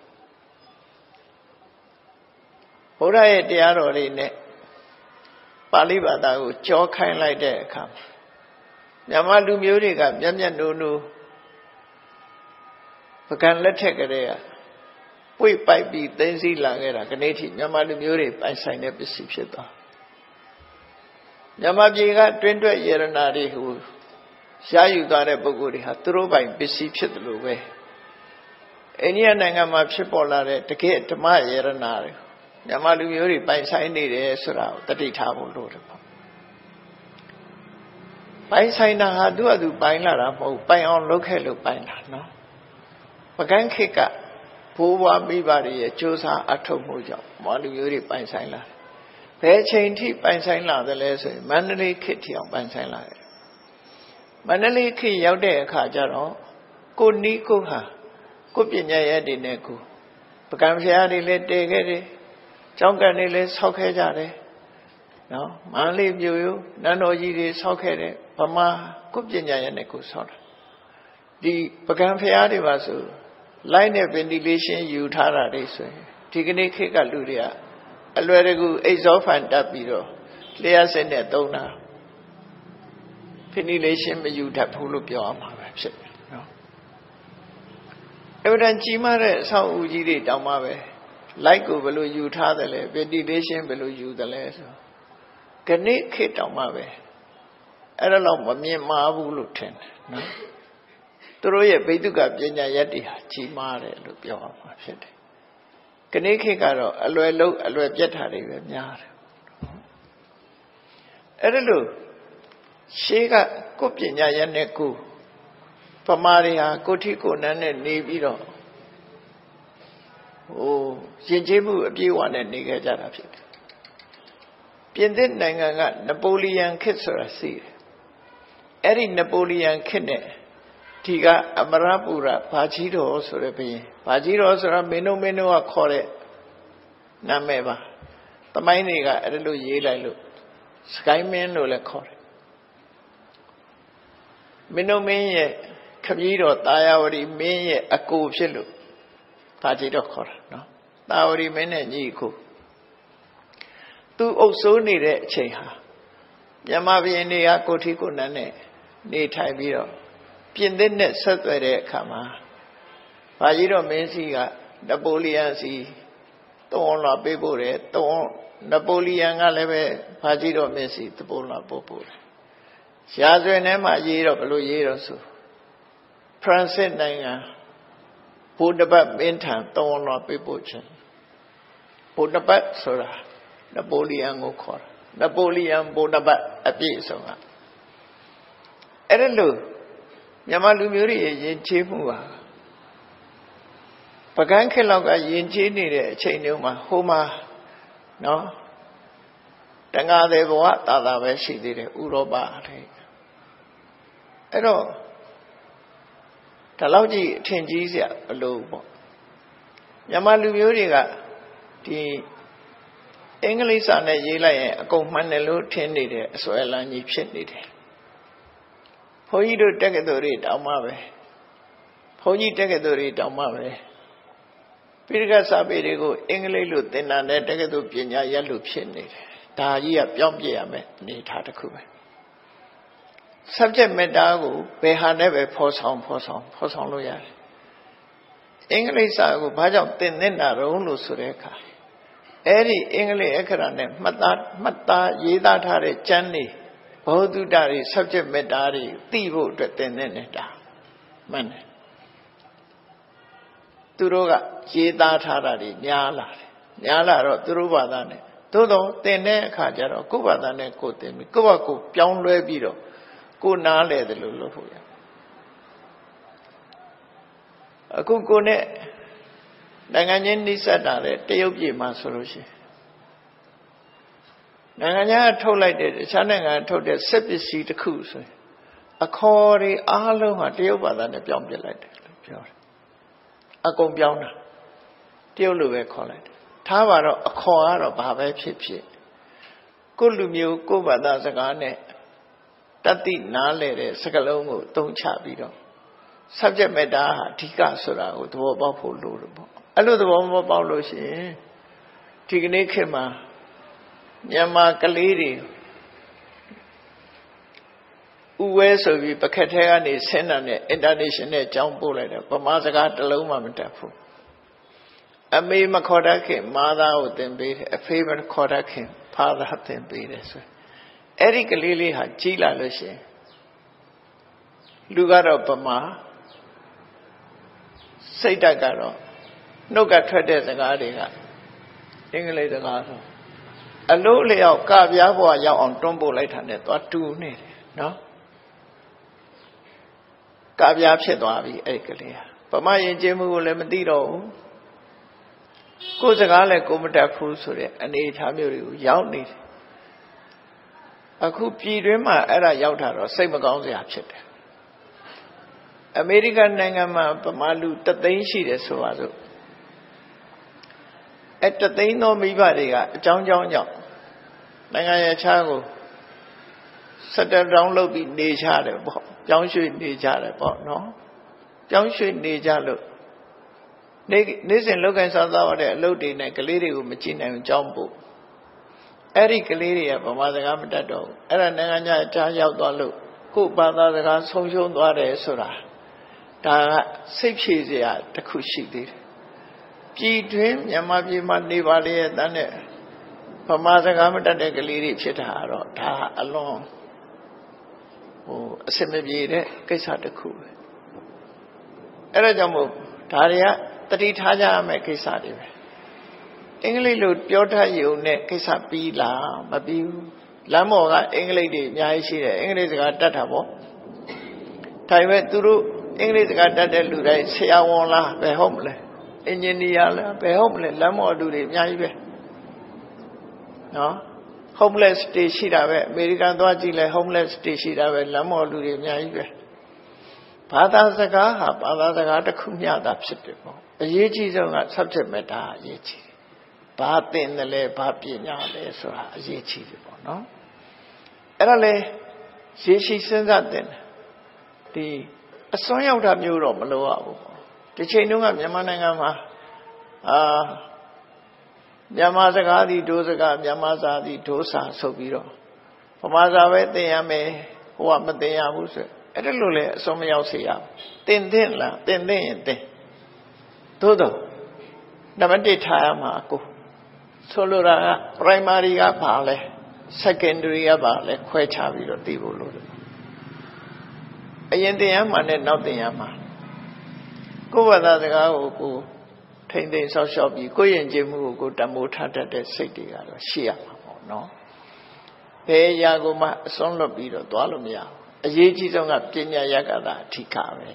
ဘုရားရဲ့တရားတော်တွေနဲ့ပါဠိဘာသာကိုကြောခိုင်းလိုက်တဲ့အခါမြန်မာလူမျိုးတွေကမျက်မျက်နှိုးနှိုးပကံလက်ထက်ကလေးကပွေပိုက်ပြီးသိသိလာခဲ့တာခဏထိမြန်မာလူမျိုးတွေပိုင်ဆိုင်တဲ့ပစ္စည်းဖြစ်သွားမြန်မာပြည်ကတွင်းတွက်ယရနာတွေကိုရှားယူသွားတဲ့ပုဂ္ဂိုလ်တွေဟာသူတို့ပိုင်ပစ္စည်းဖြစ်တယ်လို့ပဲအိန္ဒိယနိုင်ငံမှာဖြစ်ပေါ်လာတဲ့တကယ်ဓမ္မယရနာတွေမြန်မာလူမျိုးတွေပိုင်ဆိုင်နေတယ်ဆိုတာကိုတတိထားဖို့လိုတယ်ပေါ့ပိုင်ဆိုင်တာဟာသူ့အတူပိုင်လာတာမဟုတ်ပိုင်အောင်လုပ်ခဲ့လို့ပိုင်တာနော်ပကန်းခေတ်ကဘိုးဘွားမိဘတွေရဲ့ကြိုးစားအထောက်မှုကြောင့်မြန်မာလူမျိုးတွေပိုင်ဆိုင်လာတယ်ဘယ်ချိန်ထိပိုင်ဆိုင်လာသလဲဆိုရင်မန္တလေးခေတ်ထိအောင်ပိုင်ဆိုင်လာတယ်မန္တလေးခေတ်ရောက်တဲ့အခါကျတော့ကိုနီးကိုဟာကိုပညာရဲ့တွေနဲ့ကိုပကံဖျားတွေလည်းတည်ခဲ့တယ်ကျောင်းကန်တွေလည်းဆောက်ခဲ့ကြတယ်နော်မန္တလေးမြို့ရိုးနန်းတော်ကြီးတွေဆောက်ခဲ့တယ်ဗမာကိုပညာရဲ့နဲ့ကိုဆောက်တာဒီပကံဖျားတွေပါဆိုlight နဲ့ ventilation ယူထားတာတွေဆိုရင်ဒီကနေ့ခေတ်ကလူတွေကအလွယ်တကူ exhaust fan တက်ပြီးတော့လျှပ်စစ်နဲ့သုံးတာ ventilation မယူတတ်ဘူးလို့ပြောရမှာပဲဖြစ်တယ်နော်အဲ့ဒါကြီးမားတဲ့အဆောက်အဦကြီးတွေတောင်မှပဲ light ကိုဘယ်လိုယူထားတယ်လဲ ventilation ဘယ်လိုယူတယ်လဲဆိုကနေ့ခေတ်တောင်မှပဲအဲ့ဒါတော့မမြင်မှာဘူးလို့ထင်တယ်နော်သူတို့ရဲ့ဗိသုကပညာရက်တွေဟာကြီးမားတယ်လို့ပြောရမှာဖြစ်တယ်။ကနေ့ခေတ်ကတော့အလွယ်လုံးအလွယ်ပြတ်တာတွေပဲများတယ်။အဲ့ဒါလို့ရှေးကကိုပညာရက်နဲ့ကိုပမာတွေဟာကိုထိကိုနန်းနဲ့နေပြီးတော့ယဉ်ကျေးမှုအပြည့်အဝနဲ့နေခဲ့ကြတာဖြစ်တယ်။ပြင်သစ်နိုင်ငံကနပိုလီယန်ခေတ်ဆိုတာရှိတယ်။အဲ့ဒီနပိုလီယန်ခေတ်နဲ့ဒီကအမရပူရဘာကြီးတော်ဆိုတဲ့ဘုရင်ဘာကြီးတော်ဆိုတာမင်းတို့ကခေါ်တဲ့နာမည်ပါသမိုင်းတွေကအဲ့လိုရေးလိုက်လို့စကိုင်းမင်းလို့လည်းခေါ်တယ်မင်းတို့မင်းရဲ့ခမည်းတော်တာယာဝတီမင်းရဲ့အကိုဖြစ်လို့ဘာကြီးတော်ခေါ်တာနော်တာဝတီမင်းနဲ့ညီကိုသူအုပ်စိုးနေတဲ့အချိန်ဟာမြန်မာဘုရင်တွေကကိုထီကိုနန်းနဲ့နေထိုင်ပြီးတော့ပြင်သစ်နဲ့ဆက်သွယ်တဲ့အခါမှာဘာကြီးတော့မင်းစီကနပိုလီယန်စီတုံးလာပေးဖို့တယ်နပိုလီယန်ကလည်းပဲဘာကြီးတော့မင်းစီတပိုးလာပို့တယ်ရာဇဝင်ထဲမှာရေးတော့ဘယ်လိုရေးတော့ဆိုဖရန်စစ်နိုင်ငံဘိုးတပတ်မင်းထံတောင်းတော်ပေးပို့ခြင်းဘိုးတပတ်ဆိုတာနပိုလီယန်ကိုခေါ်တာနပိုလီယန်ဘိုးတပတ်အပြည့်အစုံကအဲ့ဒါလို့မြန်မာလူမျိုးတွေရဲ့ယဉ်ကျေးမှုပါပကန်းခေတ်လောက်ကယဉ်ကျေးနေတဲ့အချိန်တုန်းမှာဟိုမှာနော်တန်ဃာတွေဘဝတာတာပဲရှိသေးတယ်ဥရောပထဲအဲ့တော့ဒါလောက်ကြီးအထင်ကြီးစရာမလိုပေါ့မြန်မာလူမျိုးတွေကဒီအင်္ဂလိပ်စာနဲ့ရေးလိုက်ရင်အကုန်မှန်တယ်လို့ထင်နေတယ်အစွဲလန်းကြီးဖြစ်နေတယ်ဘုန်းကြီးတို့တက္ကသိုလ်တွေတောင်မှပဲဘုန်းကြီးတက္ကသိုလ်တွေတောင်မှပဲပိဋကစာပေတွေကိုအင်္ဂလိပ်လိုသင်တာနဲ့တက္ကသိုလ်ပညာရပ်လို့ဖြစ်နေတယ်ဒါကြီးကပြောင်းပြရမယ်အနေထားတစ်ခုပဲ subject matter ကိုဘယ်ဟာနဲ့ပဲဖော်ဆောင်လို့ရတယ်အင်္ဂလိပ်စာကိုဘာကြောင့်သင်တာတုံးလို့ဆိုတဲ့အခါအဲ့ဒီအင်္ဂလိပ်အခရာနဲ့မှတ်သားရေးသားထားတဲ့ကျမ်းတွေဘောဓုတတွေ subject matter တွေသိဖို့အတွက်သင်နေတာမှန်တယ်သူတို့ကရေးသားထားတာတွေများလာတော့သူတို့ဘာသာနဲ့သို့တော့သင်တဲ့အခါကျတော့ကိုယ့်ဘာသာနဲ့ကိုယ်သင်ပြီးကိုယ့်ဘာကိုပြောင်းလဲပြီးတော့ကိုယ်နားလဲတယ်လို့လုပ်ဖို့ရအခုကိုနဲ့နိုင်ငံချင်းနှိစက်တာလေတရုတ်ပြည်မှာဆိုလို့ရှိရင်နိုင်ငံခြားထုတ်လိုက်တဲ့တခြားနိုင်ငံထုတ်တဲ့စက်ပစ္စည်းတစ်ခုဆိုရင်အခေါ်တွေအားလုံးဟာတရုတ်ဘာသာနဲ့ပြောင်းပြလိုက်တယ်လို့ပြောတယ်အကုန်ပြောင်းတာတရုတ်လိုပဲခေါ်လိုက်တယ်ထားပါတော့အခေါ်ကတော့ဘာပဲဖြစ်ဖြစ်ကိုလူမျိုးကိုဘာသာစကားနဲ့တတိနားလဲတဲ့စကားလုံးကိုသုံးချပြီးတော့ subject matter ဟာအဓိကဆိုတာကိုသဘောပေါက်ဖို့လိုတယ်ပေါ့အဲ့လိုသဘောမပေါက်လို့ရှိရင်ဒီကနေ့ခေတ်မှာမြန်မာကလေးတွေဥဝဲဆိုပြီးပခက်ထဲကနေဆင်းတာနဲ့ international အကြောင်းပို့လိုက်တယ်ဗမာစကားတစ်လုံးမှမတတ်ဘူးအမေမခေါ်တတ်ခင်မာသားကိုသင်ပေးတယ်အဖေမခေါ်တတ်ခင်ဖာသာသင်ပေးတယ်ဆိုအဲ့ဒီကလေးလေးဟာကြီးလာလို့ရှိရင်လူကတော့ဗမာစိတ်ဓာတ်ကတော့နှုတ်ကထွက်တဲ့စကားတွေကအင်္ဂလိပ်စကားဆိုအလို့လျောက်ကပြားဘွားရောက်အောင်တွန်းပို့လိုက်တာနဲ့သွားတူနေတယ်နော်ကပြားဖြစ်သွားပြီအဲ့ဒီကလေးဟာဗမာယဉ်ကျေးမှုကိုလည်းမသိတော့ဘူးကိုယ်စကားလည်းကိုမတတ်ဘူးဆိုတဲ့အနေအထားမျိုးတွေကိုရောက်နေတယ်အခုပြည်တွင်းမှာအဲ့ဒါရောက်တာတော့စိတ်မကောင်းစရာဖြစ်တယ်အမေရိကန်နိုင်ငံမှာဗမာလူ3သိန်းရှိတယ်ဆိုပါစို့အဲ့3သိန်းသောမိဘတွေကအကြောင်းကြောင့်နိုင်ငံရဲ့ခြားကိုsettle down လုပ်ပြီးနေကြတယ်ပေါ့ပြောင်းရွှေ့နေကြတယ်ပေါ့နော်ပြောင်းရွှေ့နေကြလို့နေ့စဉ်လောက်ကန်စားသားရတဲ့အလုပ်တွေနဲ့ကလေးတွေကိုမကြည့်နိုင်အောင်ကြောင်းပို့အဲ့ဒီကလေးတွေကဗမာစကားမတတ်တော့ဘူးအဲ့ဒါနိုင်ငံခြားအကြားရောက်သွားလို့ကိုယ်ဘာသာစကားဆုံးရှုံးသွားတယ်ဆိုတာဒါကစိတ်ဖြေစရာတစ်ခုရှိသေးတယ်ပြည်တွင်းမြန်မာပြည်မှာနေပါလေရဲ့တန်းနဲ့ဗမာစကားမတတ်တဲ့ကလေးတွေဖြစ်တာတော့ဒါအလွန်အစမပြေတဲ့ကိစ္စတစ်ခုပဲအဲ့ဒါကြောင့်မို့ဒါတွေကတတိထားကြရမယ့်ကိစ္စတွေပဲအင်္ဂလိပ်လိုပြောတတ်ရုံနဲ့ကိစ္စပြီးလားမပြီးဘူးလမ်းပေါ်ကအင်္ဂလိပ်တွေအများကြီးရှိတယ်အင်္ဂလိပ်စကားတတ်တာပေါ့ဒါပေမဲ့သူတို့အင်္ဂလိပ်စကားတတ်တဲ့လူတိုင်းဆရာဝန်လားဘယ်ဟုတ်မလဲအင်ဂျင်နီယာလားဘယ်ဟုတ်မလဲလမ်းပေါ်လူတွေအများကြီးပဲနော် homeless တွေရှိတာပဲအမေရိကန်သွားကြည့်လဲ homeless တွေရှိတာပဲလမ်းပေါ်လူတွေအများကြီးပဲဘာသာစကားဟာဘာသာစကားတစ်ခုမျှသာဖြစ်တယ်ပေါ့အရေးကြီးဆုံးက subject matter အရေးကြီးတယ်ဘာသင်တယ်လဲဘာပညာလဲဆိုတာအရေးကြီးတယ်ပေါ့နော်အဲ့ဒါလေရေရှိစဉ်းစားတဲ့ဒီအစွမ်းရောက်တာမျိုးတော့မလိုရဘူးပေါ့ဒီချိန်တုန်းကမြန်မာနိုင်ငံမှာမြန်မာစကားသည်ဒိုးစကားမြန်မာစာသည်ဒိုးစာဆိုပြီးတော့ဗမာစာပဲသင်ရမယ်ဟိုကမသင်ရဘူးဆိုအဲ့ဒါလို့လေအစွမ်းမရောက်စေရသင်သင့်လားသင်သင့်ရင်သင်သို့တော့နံပါတ်1ထားရမှာကိုဆိုလိုတာက primary ကဘာလဲ secondary ကဘာလဲခွဲခြားပြီးတော့သိဖို့လိုတယ်အရင်တင်ရမှာနဲ့နောက်တင်ရမှာကိုယ့်ဘာသာစကားကိုကိုထိမ့်သိမ်းဆောက်ရှောက်ပြီးကိုယ့်ယဉ်ကျေးမှုကိုကိုတမိုးထားတတ်တဲ့စိတ်တွေကတော့ရှိရမှာပေါ့နော်ဘယ်အရာကိုမှအစွန်းလွတ်ပြီးတော့သွားလို့မရဘူးအရေးကြီးဆုံးကပညာရကတာအဓိကပဲ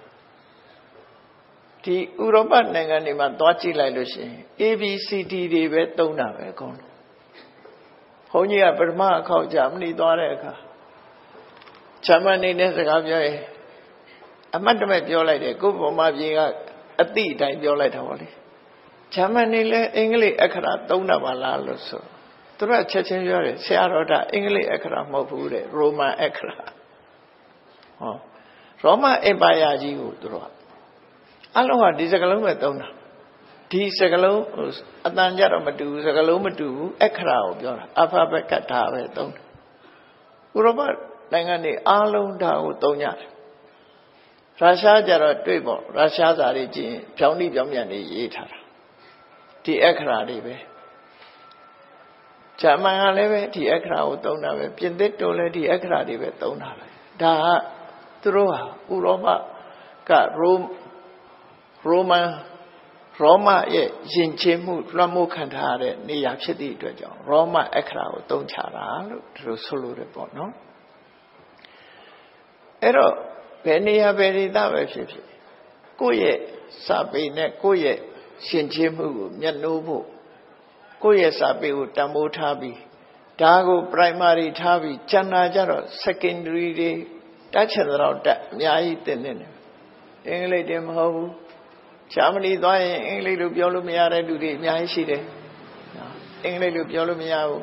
ဒီဥရောပနိုင်ငံတွေမှာသွားကြည့်လိုက်လို့ရှိရင် ABCD တွေပဲသုံးတာပဲအကုန်လုံးဘုန်းကြီးကပထမအခေါက်ဂျာမနီသွားတဲ့အခါဂျာမနီနဲ့စကားပြောရင်အမတ်တမဲ့ပြောလိုက်တယ်ကိုယ်ဗမာပြည်ကအတိအတိုင်းပြောလိုက်တာပေါ့လေဂျာမနီလည်းအင်္ဂလိပ်အခရာသုံးတာပါလားလို့ဆိုသူကချက်ချင်းပြောတယ်ဆရာတော်ဒါအင်္ဂလိပ်အခရာမဟုတ်ဘူးတဲ့ရိုမန်အခရာဟောရောမအင်ပါယာကြီးကိုသူတို့အလုံးဟာဒီစကားလုံးပဲသုံးတာဒီစကားလုံးအတန်ကြတော့မတူဘူးစကားလုံးမတူဘူးအခရာကိုပြောတာအဖဘက်ကဒါပဲသုံးတယ်ဥရောပနိုင်ငံတွေအားလုံးဒါကိုသုံးကြတယ်ရုရှားကြတော့တွေ့ပေါ့ရုရှားစာတွေကြည့်ရင်ဖြောင်းတိပြောင်းပြန်နေရေးထားတာဒီအခရာတွေပဲဂျာမန်ကလည်းပဲဒီအခရာကိုသုံးတာပဲပြင်သစ်တို့လည်းဒီအခရာတွေပဲသုံးတာပဲဒါကသူတို့ဟာဥရောပကရောမရဲ့ယဉ်ကျေးမှုလွှမ်းမိုးခံထားရတဲ့နေရာဖြစ်သည့်အတွက်ကြောင့်ရောမအခရာကိုသုံးချတာလို့သူတို့ဆိုလိုတယ်ပေါ့နော်အဲ့တော့ဘယ်နေရာဘယ်ဒေသပဲဖြစ်ဖြစ်ကိုယ့်ရဲ့စာပေနဲ့ကိုယ့်ရဲ့ရှင်ကျေးမှုကိုမျက်နှိုးဖို့ကိုယ့်ရဲ့စာပေကိုတန်ဖိုးထားပြီးဒါကို primary ထားပြီးကျန်တာကြတော့ secondary တွေတက်ချင်တော့တက်အများကြီးသင်နေတယ်အင်္ဂလိပ်တွေမဟုတ်ဘူးဂျာမနီသွားရင်အင်္ဂလိပ်လိုပြောလို့မရတဲ့လူတွေအများကြီးရှိတယ်အင်္ဂလိပ်လိုပြောလို့မရဘူး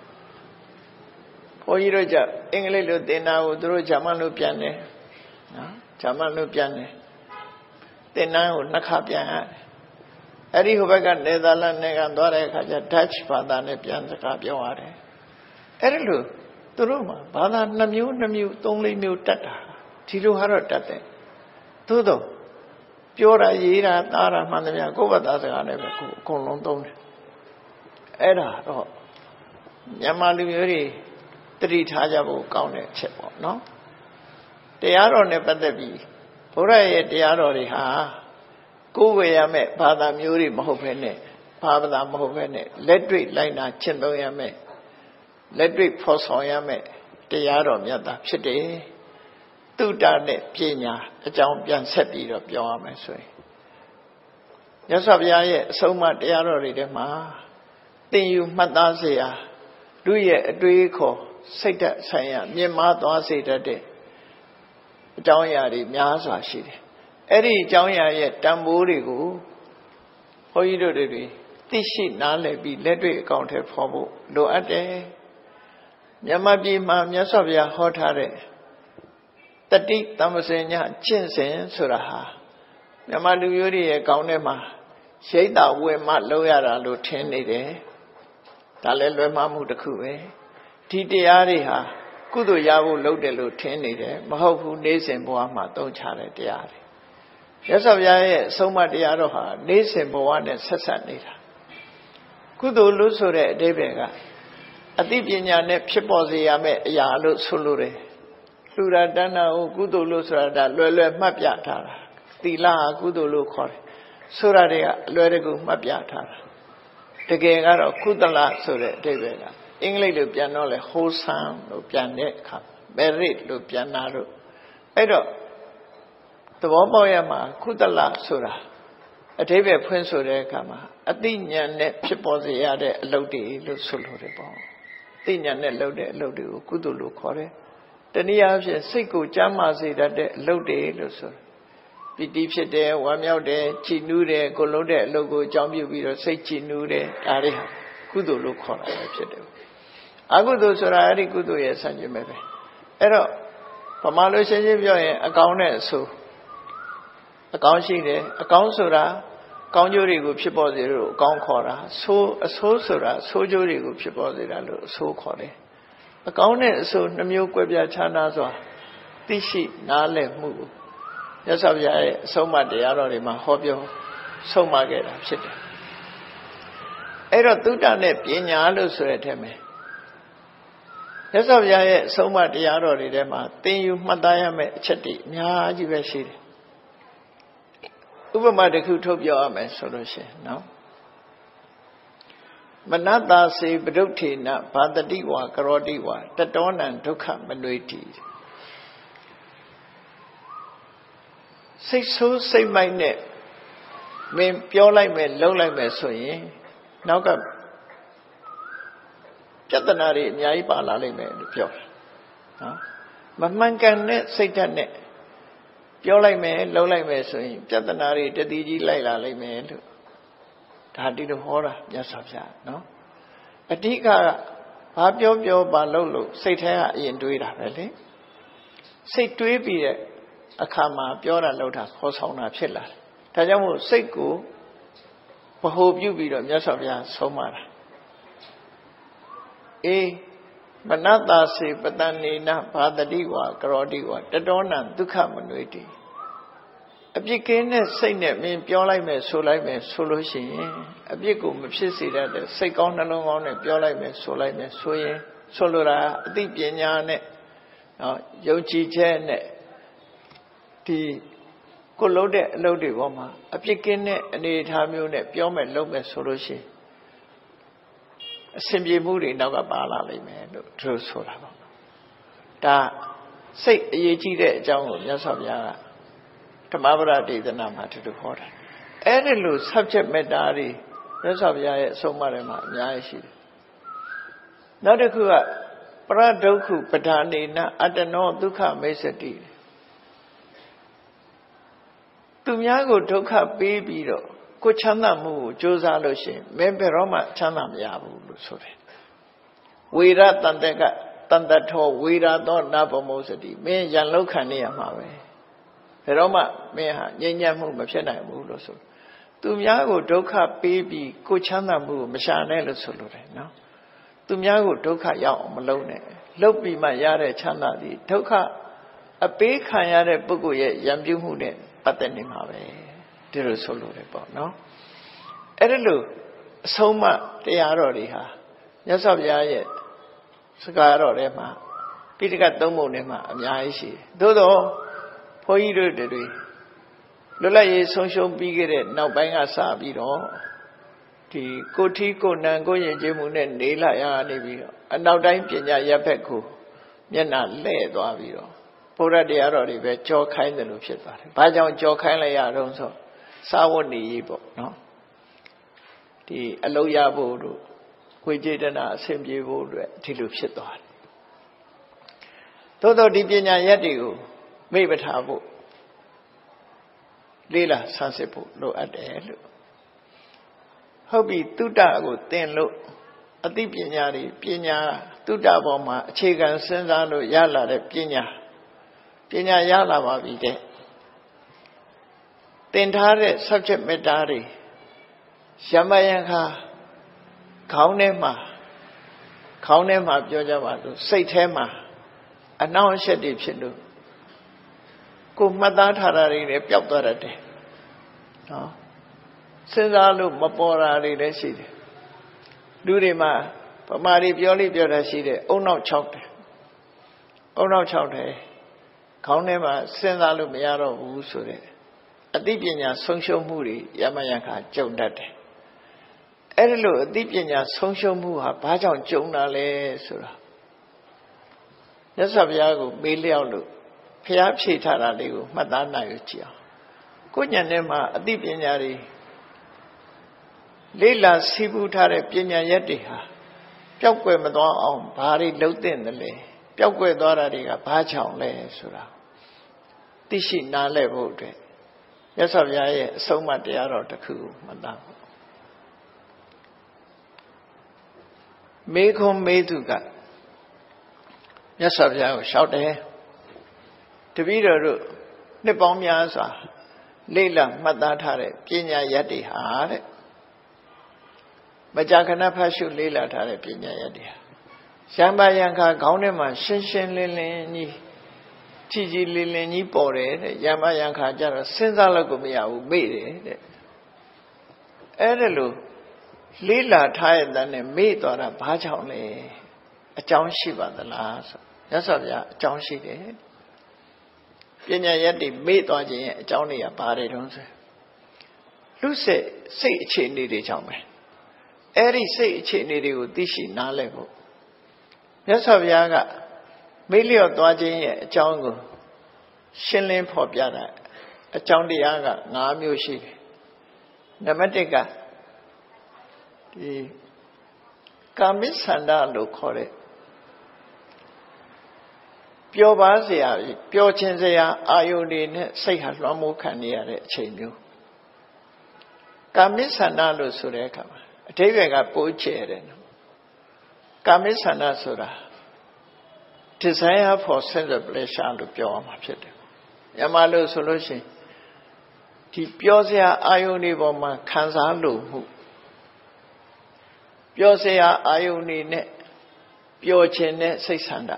ဘုန်းကြီးတို့ကအင်္ဂလိပ်လိုသင်တာကိုသူတို့ဂျာမန်လိုပြန်တယ်နော်ဂျာမန်လိုပြန်တယ်သင်တန်းကိုနှစ်ခါပြန်ရတယ်အဲ့ဒီဟိုဘက်ကနယ်သာလန်နိုင်ငံသွားတဲ့အခါကျဒတ်ချ်ဘာသာနဲ့ပြန်စကားပြောရတယ်အဲ့ဒါလို့သူတို့မှာဘာသာ2မျိုး3မျိုးတတ်တာဒီလိုဟာတော့တတ်တယ်သို့တော့ပြောတာရေးတာသားတာမှန်သမျှကိုယ့်ဘာသာစကားနဲ့ပဲကိုယ်အကုန်လုံးသုံးတယ်အဲ့ဒါတော့မြန်မာလူမျိုးတွေတတိထားကြဖို့ကောင်းတဲ့အချက်ပေါ့နော်တရားတော်နဲ့ပတ်သက်ပြီးဘုရားရဲ့တရားတော်တွေဟာကိုယ်ဝေရမဲ့ဘာသာမျိုးတွေမဟုတ်ဘဲနဲ့ဘာသာမဟုတ်ဘဲနဲ့လက်တွေ့လိုက်နာကျင့်သုံးရမယ်လက်တွေ့ဖော်ဆောင်ရမယ်တရားတော်မြတ်တာဖြစ်တယ်တုတ္တနဲ့ပညာအကြောင်းပြန်ဆက်ပြီးတော့ပြောရမယ်ဆိုရင်မြတ်စွာဘုရားရဲ့အဆုံးအမတရားတော်တွေထဲမှာသင်ယူမှတ်သားစေရာလူရဲ့အတွေးခေါ်စိတ်ဓာတ်ဆိုင်ရာမြင့်မားသွားစေတတ်တဲ့အကြောင်းအရာတွေများစွာရှိတယ်အဲ့ဒီအကြောင်းအရာရဲ့တန်ဖိုးတွေကိုဘုန်းကြီးတို့တွေသိရှိနားလည်ပြီးလက်တွေ့အကောင့်ထဲဖော်ဖို့လိုအပ်တယ်မြန်မာပြည်မှာမြတ်စွာဘုရားဟောထားတဲ့တတိတမ္ပစဉ္ညကျင့်စဉ်ဆိုတာဟာမြန်မာလူမျိုးတွေရဲ့ကောင်းထဲမှာရိတ်တာဝယ်မှလောက်ရတာလို့ထင်နေတယ်ဒါလည်းလွယ်မှားမှုတစ်ခုပဲဒီတရားတွေဟာကုသိုလ်ရဖို့လုပ်တယ်လို့ထင်နေတယ်မဟုတ်ဘူးနေ့စဉ်ဘဝမှာသုံးချတဲ့တရားတွေမြတ်စွာဘုရားရဲ့အဆုံးအမတရားတော်ဟာနေ့စဉ်ဘဝနဲ့ဆက်ဆက်နေတာကုသိုလ်လို့ဆိုတဲ့အဓိပ္ပာယ်ကအသိပညာနဲ့ဖြစ်ပေါ်စေရမယ့်အရာလို့ဆိုလိုတယ်လှူဒါန်းတန်းတာကိုကုသိုလ်လို့ဆိုတာလွယ်လွယ်မှတ်ပြထားတာသီလဟာကုသိုလ်လို့ခေါ်တယ်ဆိုတာတွေကအလွယ်တကူမှတ်ပြထားတာတကယ်ကတော့ကုသလဆိုတဲ့အဓိပ္ပာယ်ကအင်္ဂလိပ်လိုပြန်တော့လေ wholesome လို့ပြန်တဲ့အခါ merit လို့ပြန်တာလို့အဲ့တော့သဘောပေါက်ရမှာကုသလဆိုတာအဓိပ္ပာယ်ဖွင့်ဆိုတဲ့အခါမှာအသိဉာဏ်နဲ့ဖြစ်ပေါ်စေရတဲ့အလုပ်တွေလို့ဆိုလိုတယ်ပေါ့သိဉာဏ်နဲ့လုပ်တဲ့အလုပ်တွေကိုကုသိုလ်လို့ခေါ်တယ်တနည်းအားဖြင့်စိတ်ကိုကြမ်းမာစေတတ်တဲ့အလုပ်တွေလို့ဆိုတယ်ပီတိဖြစ်တယ်ဝမ်းမြောက်တယ်ကြည်နူးတယ်ကိုလုံးတဲ့အလုပ်ကိုအကြောင်းပြုပြီးတော့စိတ်ကြည်နူးတယ်ဒါတွေဟာကုသိုလ်လို့ခေါ်တာပဲဖြစ်တယ်အကုသိုလ်ဆိုတာအဲ့ဒီကုသိုလ်ရဲ့ဆန့်ကျင်ပဲအဲ့တော့ဗမာလိုရှင်းရှင်းပြောရင်အကောင်းနဲ့အဆိုးအကောင်းရှိတယ်အကောင်းဆိုတာကောင်းကျိုးတွေကိုဖြစ်ပေါ်စေလို့အကောင်းခေါ်တာအဆိုးဆိုတာဆိုးကျိုးတွေကိုဖြစ်ပေါ်စေတာလို့အဆိုးခေါ်တယ်အကောင်းနဲ့အဆိုးနှမျိုးကွဲပြားခြားနားစွာသိရှိနားလည်မှုမြတ်စွာဘုရားရဲ့အဆုံးအမတရားတော်တွေမှာဟောပြောဆုံးမခဲ့တာဖြစ်တယ်အဲ့တော့သုတ္တနဲ့ပညာလို့ဆိုတဲ့အထက်မှာမြတ်စွာဘုရားရဲ့အဆုံးအမတရားတော်တွေထဲမှာသင်ယူမှတ်သားရမယ့်အချက်တွေအများကြီးပဲရှိတယ်ဥပမာတစ်ခုထုတ်ပြောရမယ်ဆိုလို့ရှိရင်နော်မနတ္တာစေပဒုဋ္ဌေနဘာတတိဝါကရောတိဝါတတောနံဒုက္ခမနွေတိစိတ်ဆိုးစိတ်မိုက်နဲ့မင်းပြောလိုက်မယ်လှုပ်လိုက်မယ်ဆိုရင်နောက်ကပြဿနာတွေအများကြီးပါလာလိမ့်မယ်လို့ပြောတယ်နော်မမှန်ကန်တဲ့စိတ်ဓာတ်နဲ့ပြောလိုက်မယ်လှုပ်လိုက်မယ်ဆိုရင်ပြဿနာတွေတတိကြီးလိုက်လာလိမ့်မယ်လို့ဒါတိလိုဟောတာမြတ်စွာဘုရားနော်အဓိကဘာပြောဘာလှုပ်လို့စိတ်ထဲကအရင်တွေးတာပဲလေစိတ်တွေးပြီးတဲ့အခါမှာပြောတာလှုပ်တာခေါ်ဆောင်တာဖြစ်လာတယ်ဒါကြောင့်မို့စိတ်ကိုဗဟိုပြုပြီးတော့မြတ်စွာဘုရားဆုံးမတာအေးမနတ္တာစေပတန်နေနဘာတတိဝါကရောတိဝါတတောနံဒုက္ခမနွေတိအပြစ်ကင်းတဲ့စိတ်နဲ့မင်းပြောလိုက်မယ်ဆိုလိုက်မယ်ဆိုလို့ရှိရင်အပြစ်ကိုမဖြစ်စေတတ်တဲ့စိတ်ကောင်းနှလုံးကောင်းနဲ့ပြောလိုက်မယ်ဆိုလိုက်မယ်ဆိုရင်ဆိုလိုတာအသိပညာနဲ့နော်ယုံကြည်ချက်နဲ့ဒီကိုလုပ်တဲ့အလုပ်တွေပေါ်မှာအပြစ်ကင်းတဲ့အနေအထားမျိုးနဲ့ပြောမယ်လုပ်မယ်ဆိုလို့ရှိရင်အစဉ်ပြေမှုတွေနောက်ကပါလာလိမ့်မယ်လို့သူတို့ဆိုတာပေါ့ဒါစိတ်အရေးကြီးတဲ့အကြောင်းကိုမြတ်စွာဘုရားကဓမ္မပဒဒေသနာမှာသူတို့ဟောတာအဲ့ဒီလို subject matter တွေမြတ်စွာဘုရားရဲ့အဆုံးအမတွေမှာအများကြီးရှိတယ်နောက်တစ်ခုကပရဒုက္ခပဒါနေနအတ္တနောဒုက္ခမေသတိသူများကိုဒုက္ခပေးပြီးတော့ကိုချမ်းသာမှုကိုကြိုးစားလို့ရှိရင်မင်းဘယ်တော့မှချမ်းသာမရဘူးလို့ဆိုတယ်ဝေရတန်တကတန်တထောဝေရသောနဗမောစတိမင်းရန်လောက်ခံနေရမှာပဲဘယ်တော့မှမင်းဟာငြိမ်းချမ်းမှုမဖြစ်နိုင်ဘူးလို့ဆိုသူများကိုဒုက္ခပေးပြီးကိုချမ်းသာမှုကိုမရှာနဲ့လို့ဆိုလိုတယ်နော်သူများကိုဒုက္ခရောက်အောင်မလုပ်နဲ့လုပ်ပြီးမှရတဲ့ချမ်းသာသည်ဒုက္ခအပေးခံရတဲ့ပုဂ္ဂိုလ်ရဲ့ရံပြုမှုနဲ့ပတ်သက်နေမှာပဲဒီလိုဆိုလိုတယ်ပေါ့နော်အဲ့ဒါလို့အဆုံးမတရားတော်တွေဟာမြတ်စွာဘုရားရဲ့စကားတော်ထဲမှာပိဋကတ်သုံးပုံထဲမှာအများကြီးရှိတယ်သို့တော့ဘုန်းကြီးတို့တွေလွတ်လပ်ရေးဆုံးရှုံးပြီးခဲ့တဲ့နောက်ပိုင်းကစပြီးတော့ဒီကိုထီးကိုနံကိုယဉ်ကျေးမှုနဲ့နေလာရနေပြီးတော့အနောက်တိုင်းပညာရပ်ဘက်ကိုမျက်နှာလှည့်သွားပြီးတော့ဘုရားတရားတော်တွေပဲကြောခိုင်းတယ်လို့ဖြစ်သွားတယ်။ဘာကြောင့်ကြောခိုင်းလိုက်ရတော့ဆိုစာဝတ်နေရေးပေါ့နော်။ဒီအလုံးရဖို့တို့ဝိចេတနာအဆင်ပြေဖို့အတွက်ဒီလိုဖြစ်သွားတယ်။သို့တော့ဒီပညာရပ်တွေကိုမေ့ပထားဖို့လေးလာဆန်းစစ်ဖို့လိုအပ်တယ်လို့ဟုတ်ပြီတုတ္တကိုသင်လို့အသိပညာတွေပညာတုတ္တပေါ်မှာအခြေခံစဉ်းစားလို့ရလာတဲ့ပညာရလာပါပြီတဲ့သင်ထားတဲ့ subject matter တွေရမယံခါခေါင်းထဲမှာပြောကြပါလို့စိတ်ထဲမှာအနှောင့်အယှက်တွေဖြစ်လို့ကိုမှတ်သားထားတာတွေလည်းပျောက်သွားတတ်တယ်နော်စဉ်းစားလို့မပေါ်တာတွေလည်းရှိတယ်လူတွေမှာပမာတွေပြောလိပြောတာရှိတယ်အုံနောက်6တယ်ခေါင်းထဲမှာစဉ်းစားလို့မရတော့ဘူးဆိုတဲ့အသိပညာဆုံးရှုံးမှုတွေရမယံခါကြုံတတ်တယ်အဲ့ဒါလို့အသိပညာဆုံးရှုံးမှုဟာဘာကြောင့်ကြုံတာလဲဆိုတာမြတ်စွာဘုရားကိုမေးလျောက်လို့ဘုရားဖြေထားတာလေးကိုမှတ်သားနိုင်ရကြအောင်ကိုဉာဏ်ထဲမှာအသိပညာတွေလေးလာစီးပူးထားတဲ့ပညာရက်တွေဟာပျောက်ကွယ်မသွားအောင်ဘာတွေလုပ်သင့်တယ်လဲပျောက်ကွယ်သွားတာတွေကဘာကြောင့်လဲဆိုတာသိရှိနားလည်ဖို့အတွက်မြတ်စွာဘုရားရဲ့အဆုံးအမတရားတော်တစ်ခုကိုမှတ်သားဖို့မေခွန်မေသူကမြတ်စွာဘုရားကိုလျှောက်တယ်တပည့်တော်တို့နှစ်ပေါင်းများစွာလေ့လာမှတ်သားထားတဲ့ပညာရက်တွေဟာတဲ့မကြာခဏဖတ်ရှုလေ့လာထားတဲ့ပညာရက်တွေဟာရံပါရံခါခေါင်းထဲမှာရှင်းရှင်းလင်းလင်းကြီးကြည်လင်းလင်းကြီးပေါ်တယ်တဲ့ရံပါရံခါကျတော့စဉ်းစားလို့ကိုမရဘူးမေ့တယ်တဲ့အဲ့ဒါလို့လေ့လာထားရတဲ့နဲ့မေ့သွားတာဘာကြောင့်လဲအကြောင်းရှိပါသလားဆိုရသော်ဗျာအကြောင်းရှိတယ်ပညာရက်တွေမေ့သွားခြင်းရဲ့အကြောင်းတွေကဘာတွေတုံးဆိုလူစိတ်အခြေအနေတွေကြောင့်ပဲအဲ့ဒီစိတ်အခြေအနေတွေကိုသိရှိနားလည်ဖို့မြတ်စွာဘုရားကမေ့လျော့သွားခြင်းရဲ့အကြောင်းကိုရှင်းလင်းဖော်ပြတာအကြောင်းတရားက5မျိုးရှိတယ်နံပါတ်1ကဒီကာမိသန္တာလို့ခေါ်တဲ့ပျော်ပါစရာပျော်ခြင်းစရာအာယုန်တွေနဲ့စိတ်ဟာလွှမ်းမိုးခံနေရတဲ့အချိန်မျိုးကာမိသန္တာလို့ဆိုတဲ့အခါမှာအဓိပ္ပာယ်ကပိုးကျဲတယ်နော်ကာမိသန္တာဆိုတာ desire for sense of pleasure လို့ပြောရမှာဖြစ်တယ်မြန်မာလို့ဆိုလို့ရှိရင်ဒီပျော်စရာအာယုန်တွေပေါ်မှာခံစားလို့မှုပျော်စရာအာယုန်တွေနဲ့ပျော်ခြင်းနဲ့စိတ်ဆန္ဒ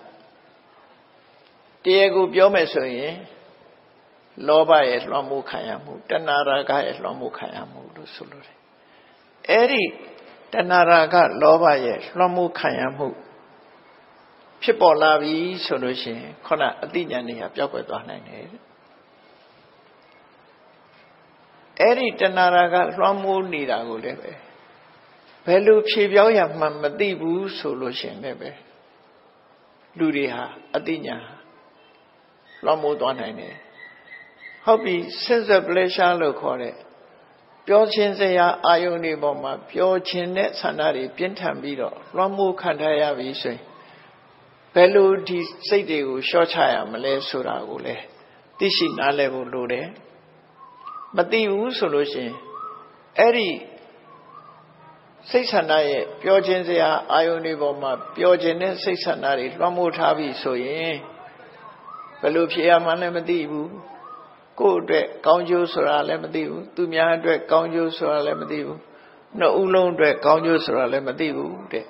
တရားကိုပြောမယ်ဆိုရင်လောဘရဲ့လွှမ်းမိုးခံရမှုတဏှာရာဂရဲ့လွှမ်းမိုးခံရမှုလို့ဆိုလိုတယ်အဲ့ဒီတဏှာရာဂလောဘရဲ့လွှမ်းမိုးခံရမှုဖြစ်ပေါ်လာပြီဆိုလို့ရှိရင်ခုနအသိဉာဏ်တွေကပျောက်ကွယ်သွားနိုင်တယ်အဲ့ဒီတဏှာရာဂလွှမ်းမိုးနေတာကိုလည်းပဲဘယ်လိုဖြေပြောင်းရမှမသိဘူးဆိုလို့ရှိရင်လည်းပဲလူတွေဟာအသိဉာဏ်လွှမ်းမိုးသွားနိုင်တယ်ဟုတ်ပြီ sense of pleasure လို့ခေါ်တဲ့ပျော်ခြင်းစရာအာယုန်တွေပေါ်မှာပျော်ခြင်းတဲ့ဆန္ဒတွေပြင်းထန်ပြီးတော့လွှမ်းမိုးခံထားရပြီဆိုရင်ဘယ်လိုဒီစိတ်တွေကိုလျှော့ချရမလဲဆိုတာကိုလည်းသိရှိနားလည်ဖို့လိုတယ်မသိဘူးဆိုလို့ရှိရင်အဲ့ဒီစိတ်ဆန္ဒရဲ့ပျော်ခြင်းစရာအာယုန်တွေပေါ်မှာပျော်ခြင်းတဲ့စိတ်ဆန္ဒတွေလွှမ်းမိုးထားပြီဆိုရင်ဘယ်လိုဖြစ်ရမှန်းလည်းမသိဘူးကိုယ့်အတွက်ကောင်းကျိုးဆိုတာလည်းမသိဘူးသူများအတွက်ကောင်းကျိုးဆိုတာလည်းမသိဘူးနှစ်ဦးလုံးအတွက်ကောင်းကျိုးဆိုတာလည်းမသိဘူးတဲ့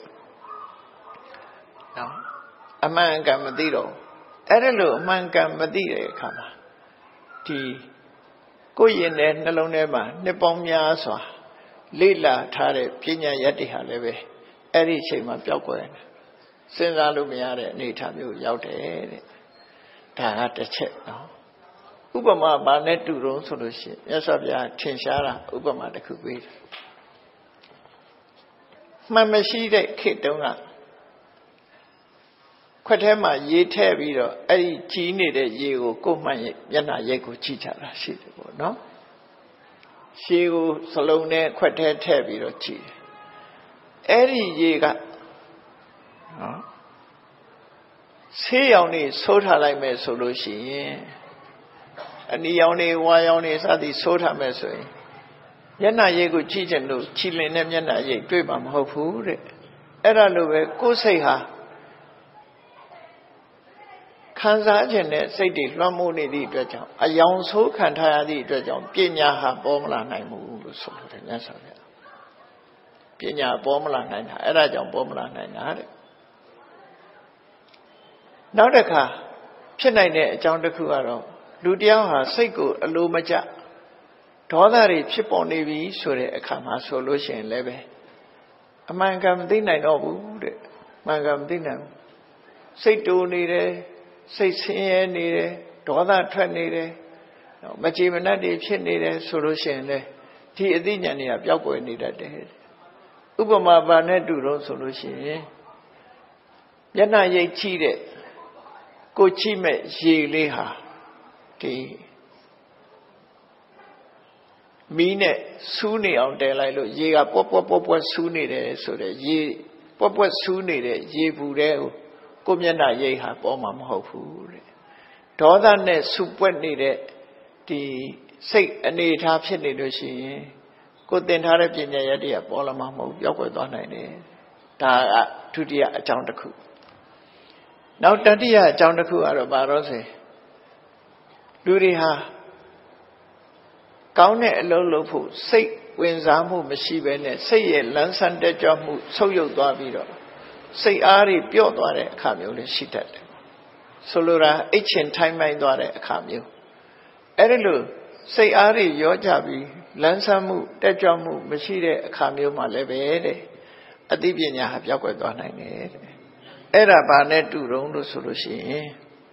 နော်အမှန်ကန်မသိတော့အဲ့ဒါလို့အမှန်ကန်မသိတဲ့အခါမှာဒီကိုယ့်ရင်ထဲနှလုံးထဲမှာနှစ်ပေါင်းများစွာလေ့လာထားတဲ့ပညာရတ္တိဟာလည်းပဲအဲ့ဒီအချိန်မှာပျောက်ကွယ်နေစဉ်းစားလို့မရတဲ့အနေအထားမျိုးရောက်တယ်တဲ့ဒါကတစ်ချက်နော်ဥပမာဘာနဲ့တူတုံးဆိုလို့ရှိရင်မြတ်စွာဘုရားထင်ရှားတာဥပမာတစ်ခုပေးတယ်မှန်မရှိတဲ့ခေတ်တုန်းကခွက်ထဲမှာရေထည့်ပြီးတော့အဲ့ဒီကြီးနေတဲ့ရေကိုကိုယ်မှန်မျက်နှာရိပ်ကိုကြည့်ကြတာရှိတယ်ပေါ့နော်ရှေးကိုစလုံးနဲ့ခွက်ထဲထည့်ပြီးတော့ကြည့်တယ်အဲ့ဒီရေကနော်ဆေးရောင်နေဆိုးထားလိုက်မယ်ဆိုလို့ရှိရင်အနီရောင်နေဝါရောင်နေစသည်ဆိုးထားမယ်ဆိုရင်မျက်နှာရိပ်ကိုကြည့်ချင်လို့ချီလင်တဲ့မျက်နှာရိပ်တွေ့မှာမဟုတ်ဘူးတဲ့အဲ့ဒါလိုပဲကိုယ်စိတ်ဟာခံစားခြင်းနဲ့စိတ်တွေလွှမ်းမိုးနေသည့်အတွက်ကြောင့်အယောင်ဆိုးခံထားရသည့်အတွက်ကြောင့်ပညာဟာပေါ်မလာနိုင်ဘူးလို့ဆိုလို့တယ်မြတ်စွာဘုရားပညာပေါ်မလာနိုင်တာအဲ့ဒါကြောင့်ပေါ်မလာနိုင်တာတဲ့နောက်တစ်ခါဖြစ်နိုင်တဲ့အကြောင်းတစ်ခုကတော့လူတယောက်ဟာစိတ်ကိုအလိုမကျဒေါသတွေဖြစ်ပေါ်နေပြီဆိုတဲ့အခါမှာဆိုလို့ရှိရင်လည်းပဲအမှန်ကန်မသိနိုင်တော့ဘူးတဲ့မှန်ကန်မသိနိုင်ဘူးစိတ်တူနေတယ်စိတ်ဆင်းရဲနေတယ်ဒေါသထွက်နေတယ်မကြည်မနှက်တွေဖြစ်နေတယ်ဆိုလို့ရှိရင်လည်းဒီအသိဉာဏ်တွေကပျောက်ကွယ်နေတတ်တယ်ဥပမာဘာနဲ့တူတော့ဆိုလို့ရှိရင်မျက်နှာရိပ်ကြည့်တဲ့ကိုကြည့်မဲ့ရေလေးဟာဒီမီးနဲ့စူးနေအောင်တဲလိုက်လို့ရေကပွက်စူးနေတယ်ဆိုတဲ့ရေပွက်စူးနေတဲ့ရေဘူးတဲ့ကိုမျက်နှာရိပ်ဟာပေါ်မှာမဟုတ်ဘူးတဲ့ဒေါသနဲ့စူပွက်နေတဲ့ဒီစိတ်အနေထားဖြစ်နေလို့ရှိရင်ကိုသင်ထားတဲ့ပညာရတ္တိကပေါ်လာမှာမဟုတ်ပျောက်ကွယ်သွားနိုင်တယ်ဒါကဒုတိယအကြောင်းတစ်ခုနောက်တတိယအကြောင်းတစ်ခုကတော့ဘာလို့ဆိုလူတွေဟာကောင်းတဲ့အလုပ်လုပ်ဖို့စိတ်ဝင်စားမှုမရှိဘဲနဲ့စိတ်ရဲ့လန်းဆန်းတက်ကြွမှုဆုပ်ယုပ်သွားပြီးတော့စိတ်အားတွေပျော့သွားတဲ့အခါမျိုးလည်းရှိတတ်တယ်ဆိုလိုတာအိတ်ချင်ထိုင်းမိုင်းသွားတဲ့အခါမျိုးအဲ့ဒီလိုစိတ်အားတွေရောကြပြီးလန်းဆန်းမှုတက်ကြွမှုမရှိတဲ့အခါမျိုးမှလည်းပဲတဲ့အသိပညာဟာပျောက်ကွယ်သွားနိုင်တယ်တဲ့အဲ့ဒါဘာနဲ့တူတုံးလို့ဆိုလို့ရှိရင်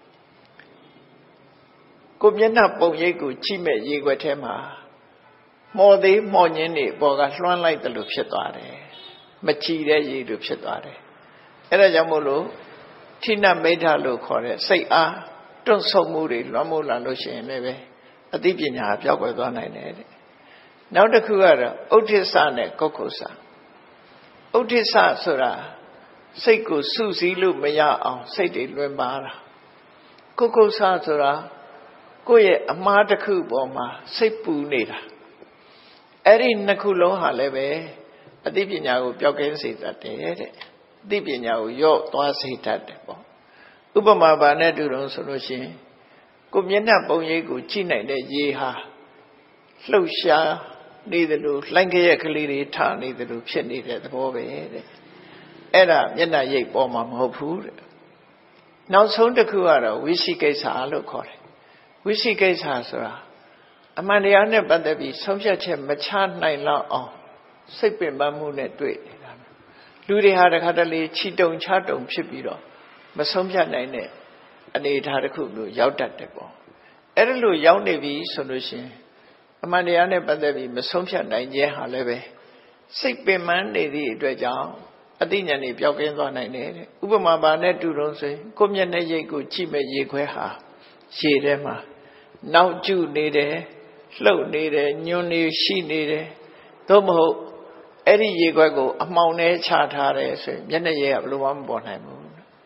ကိုမျက်နှာပုံရိပ်ကိုကြည့်မဲ့ရေခွက်ထဲမှာမော်သေးမော်ညင်းနေပေါ်ကလွှမ်းလိုက်တယ်လို့ဖြစ်သွားတယ်မကြည်တဲ့ရေလို့ဖြစ်သွားတယ်အဲ့ဒါကြောင့်မို့လို့ဌိနမိဋ္ဌလို့ခေါ်တဲ့စိတ်အားတွန့်ဆုတ်မှုတွေလွှမ်းမိုးလာလို့ရှိရင်လည်းပဲအသိပညာပျောက်ကွယ်သွားနိုင်တယ်တဲ့နောက်တစ်ခုကတော့ဥဒိစ္စနဲ့ကုက္ကုစ္စဥဒိစ္စဆိုတာစိတ်ကိုစုစည်းလို့မရအောင်စိတ်တွေလွင်ပါတာကုက္ကုစ္စဆိုတာကိုယ့်ရဲ့အမှားတစ်ခုပေါ်မှာစိတ်ပူနေတာအဲ့ဒီနှစ်ခုလုံးဟာလည်းပဲအသိပညာကိုပျောက်ကင်းစေတတ်တယ်တဲ့အသိပညာကိုယော့သွားစေတတ်တယ်ပေါ့ဥပမာဘာနဲ့တူတော့ဆိုလို့ရှိရင်ကိုမျက်နှာပုံရိပ်ကိုကြည့်နိုင်တဲ့ရေဟာလှုပ်ရှားနေတယ်လို့လှိုင်းကြက်ကလေးတွေထနေတယ်လို့ဖြစ်နေတဲ့သဘောပဲတဲ့အဲ့ဒါမျက်နှာရိပ်ပေါ်မှာမဟုတ်ဘူးတဲ့နောက်ဆုံးတစ်ခုကတော့ဝိသိကိစ္စလို့ခေါ်တယ်ဝိသိကိစ္စဆိုတာအမှန်တရားနဲ့ပတ်သက်ပြီးဆုံးဖြတ်ချက်မချနိုင်တော့အောင်စိတ်ပင်ပန်းမှုနဲ့တွေ့နေတာလူတွေဟာတခါတလေချီတုံချတုံဖြစ်ပြီးတော့မဆုံးဖြတ်နိုင်တဲ့အနေအထားတစ်ခုမျိုးရောက်တတ်တယ်ပေါ့အဲ့ဒါလို့ရောက်နေပြီဆိုလို့ရှိရင်အမှန်တရားနဲ့ပတ်သက်ပြီးမဆုံးဖြတ်နိုင်ခြင်းဟာလည်းပဲစိတ်ပင်ပန်းနေသည့်အတွက်ကြောင့်အသိဉာဏ်တွေပျောက်ကင်းသွားနိုင်တယ်တဲ့ဥပမာဘာနဲ့တူတော့ဆိုရင်ကိုမျက်နှာရိပ်ကိုကြည့်မဲ့ရေခွဲဟာရေထဲမှာနောက်ကျနေတယ်လှုပ်နေတယ်ညွန်းနေရှိနေတယ်သို့မဟုတ်အဲ့ဒီရေခွက်ကိုအမှောင်ထဲချထားတယ်ဆိုရင်မျက်နှာရိပ်ကဘယ်လိုမှမပေါ်နိုင်ဘူး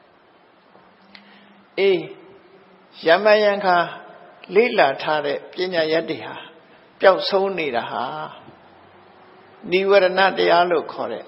အေးယမယံခါလေးလာထားတဲ့ပညာရက်တွေဟာပျောက်ဆုံးနေတာဟာနိဝရဏတရားလို့ခေါ်တဲ့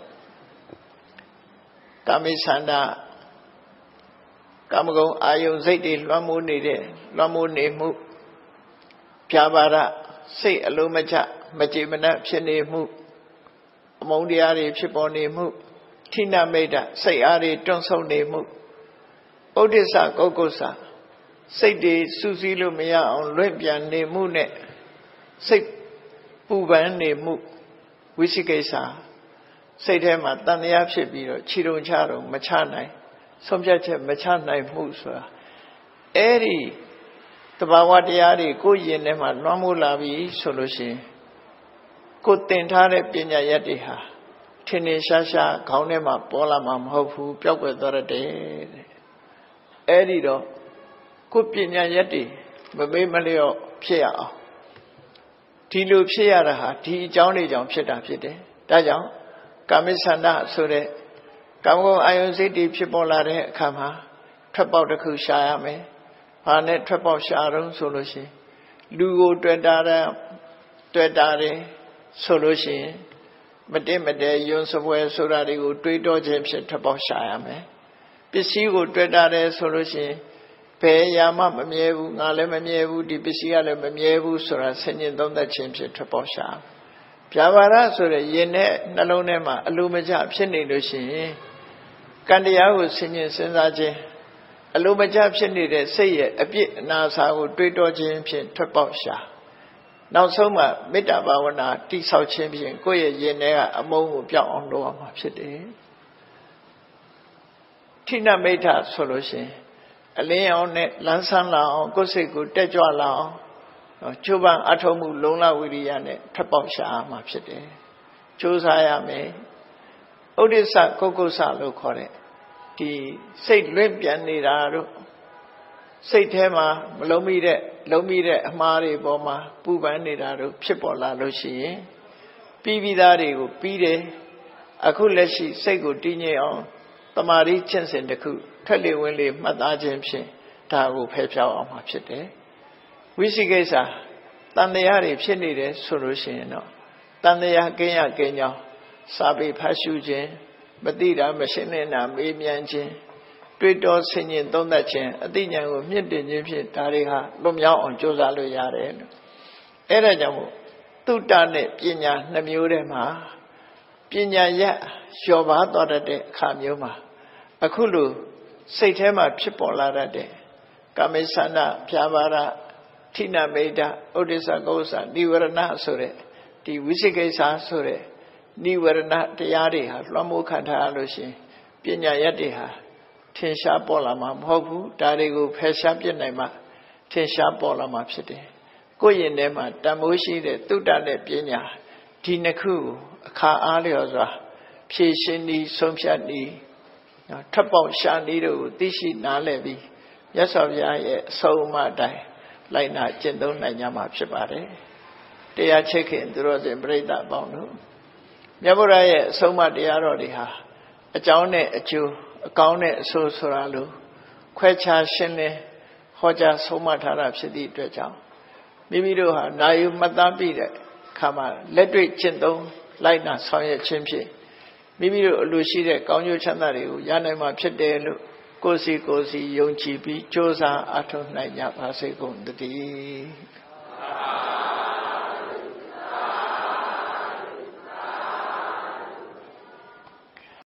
ကာမိသန္တာကာမဂုဏ်အာယုန်စိတ်တွေလွှမ်းမိုးနေတဲ့လွှမ်းမိုးနေမှုဖြာပါဒစိတ်အလုံးမချမကြေမနက်ဖြစ်နေမှုအမုန်းတရားတွေဖြစ်ပေါ်နေမှုဌိနမိဋ္ဌစိတ်အားတွေတွန့်ဆုတ်နေမှုဥဒိစ္စကုက္ကုစ္စစိတ်တွေစူးစီးလို့မရအောင်လွင့်ပြန်နေမှုနဲ့စိတ်ပူပန်နေမှုဝိသိကိစ္စစိတ်ထဲမှာတန်တရားဖြစ်ပြီးတော့ခြေတုံချတော့မချနိုင်ဆုံးဖြတ်ချက်မချနိုင်မှုဆိုတာအဲ့ဒီတဘာဝတရားတွေကိုယ်ရင်ထဲမှာလွှမ်းမိုးလာပြီဆိုလို့ရှိရင်ကိုယ်သင်ထားတဲ့ပညာရက်တွေဟာထင်ထင်ရှားရှားခေါင်းထဲမှာပေါ်လာမှာမဟုတ်ဘူးပျောက်ကွယ်သွားတတ်တယ်တဲ့အဲ့ဒီတော့ကိုယ်ပညာရက်တွေမမေ့မလျော့ဖြစ်ရအောင်ဒီလိုဖြစ်ရတာဟာဒီအကြောင်းတွေကြောင့်ဖြစ်တာဖြစ်တယ်ဒါကြောင့်ကာမိသန္တာဆိုတဲ့ကာမဂုဏ်အာယုန်စိတ်တွေဖြစ်ပေါ်လာတဲ့အခါမှာထွက်ပေါက်တစ်ခုရှာရမယ်ဘာနဲ့ထွက်ပေါက်ရှာတော့ဆိုလို့ရှိရင်လူကိုတွေ့တာတယ်ဆိုလို့ရှိရင်မတည့်မတဲယွန်းစပွဲဆိုတာတွေကိုတွေးတောခြင်းဖြစ်ထွက်ပေါက်ရှာရမယ်ပစ္စည်းကိုတွေ့တာတယ်ဆိုလို့ရှိရင်ဘယ်ရာမှမမြဲဘူးငါလည်းမမြဲဘူးဒီပစ္စည်းကလည်းမမြဲဘူးဆိုတာဆင်ញင်သုံးသပ်ခြင်းဖြစ်ထွက်ပေါက်ရှာဗျာပါဒဆိုတဲ့ယင်နဲ့နှလုံးထဲမှာအလိုမကျဖြစ်နေလို့ရှိရင်ကံတရားကိုဆင်ញင်စဉ်းစားခြင်းအလိုမကျဖြစ်နေတဲ့စိတ်ရဲ့အပြစ်အနာစာကိုတွေးတောခြင်းဖြင့်ထွက်ပေါက်ရှာနောက်ဆုံးမှမေတ္တာဘာဝနာတိဆောက်ခြင်းဖြင့်ကိုယ့်ရဲ့ယင်ထဲကအမုန်းကိုပြောင်းအောင်လုပ်ရမှာဖြစ်တယ်ဌိနမိဋ္ဌဆိုလို့ရှိရင်အလင်းအောင်နဲ့လန်းဆန်းလာအောင်ကိုယ်စိတ်ကိုတက်ကြွလာအောင်ကျိုးပန်းအထောက်မှုလုံလဝိရိယနဲ့ထွက်ပေါက်ရှာမှာဖြစ်တယ်ကြိုးစားရမယ်ဥဒိစ္စကုက္ကုစ္စလို့ခေါ်တဲ့ဒီစိတ်လွင့်ပြန်နေတာတို့စိတ်ထဲမှာမလုံးမိတဲ့အမှားတွေပေါ်မှာပူပန်နေတာတို့ဖြစ်ပေါ်လာလို့ရှိရင်ပြီးသားတွေကိုပြီးတယ်အခုလက်ရှိစိတ်ကိုတည်ငြိမ်အောင်တမာရီကျင့်စဉ်တစ်ခုထက်လေဝင်လေမှတ်သားခြင်းဖြင့်ဒါကိုဖယ်ဖြောင်းအောင်မှာဖြစ်တယ်ဝိသိကိစ္စတန်တရားတွေဖြစ်နေတယ်ဆိုလို့ရှိရင်တော့တန်တရားကင်းရကင်းကြောင်းစာပေဖတ်ရှုခြင်းမသိတာမရှင်းနေတာမေးမြန်းခြင်းတွေးတောဆင်ញင်သုံးသပ်ခြင်းအသိဉာဏ်ကိုမြင့်တင်ခြင်းဖြင့်ဒါတွေဟာလွတ်မြောက်အောင်ကြိုးစားလို့ရတယ်လို့အဲ့ဒါကြောင့်မို့သုတ္တနဲ့ပညာနှစ်မျိုးထဲမှာပညာရက်လျော်ပါသွားတဲ့အခါမျိုးမှာအခုလိုစိတ်ထဲမှာဖြစ်ပေါ်လာတဲ့ကာမိသန္တာဖြာပါဒဌိနမိဋ္ဌဥဒိစ္စကုက္ကုစ္စနိဝရဏဆိုတဲ့ဒီဝိသိကိစ္စဆိုတဲ့နိဝရဏတရားတွေဟာလွှမ်းမိုးခံထားရလို့ရှိရင်ပညာရက်တွေဟာထင်ရှားပေါ်လာမှာမဟုတ်ဘူးဒါတွေကိုဖယ်ရှားပြစ်နိုင်မှထင်ရှားပေါ်လာမှာဖြစ်တယ်ကိုယ့်ရင်ထဲမှာတန်ဖိုးရှိတဲ့သုတ္တနဲ့ပညာဒီနှစ်ခုအခါအားလျော်စွာဖြည့်ရှင်းဤဆုံးဖြတ်ဤထပ်ပေါက်ရှာဤတို့ကိုသိရှိနားလည်ပြီးမြတ်စွာဘုရားရဲ့အဆုံးအမအတိုင်းလိုက်နာကျင့်သုံးနိုင်ကြမှာဖြစ်ပါတယ်တရားချစ်ခင်သူတော်စင်ပြိဿအပေါင်းတို့မြတ်ဗုဒ္ဓရဲ့အဆုံးအမတရားတော်တွေဟာအကြောင်းနဲ့အကျိုးအကောင်းနဲ့အဆိုးဆိုတာလို့ခွဲခြားရှင်းလင်းဟောကြားဆုံးမထားတာဖြစ်သည့်အတွက်ကြောင့်မိမိတို့ဟာနာယူမှတ်သားပြီးတဲ့အခါမှာလက်တွေ့ကျင့်သုံးလိုက်နာဆောင်ရွက်ခြင်းဖြင့်မိမိတို့အလိုရှိတဲ့ကောင်းကျိုးချမ်းသာတွေကိုရနိုင်မှာဖြစ်တယ်လို့ကိုယ်စီယုံကြည်ပြီးကြိုးစားအထောက်နိုင်ကြပါစေကုန်သတည်း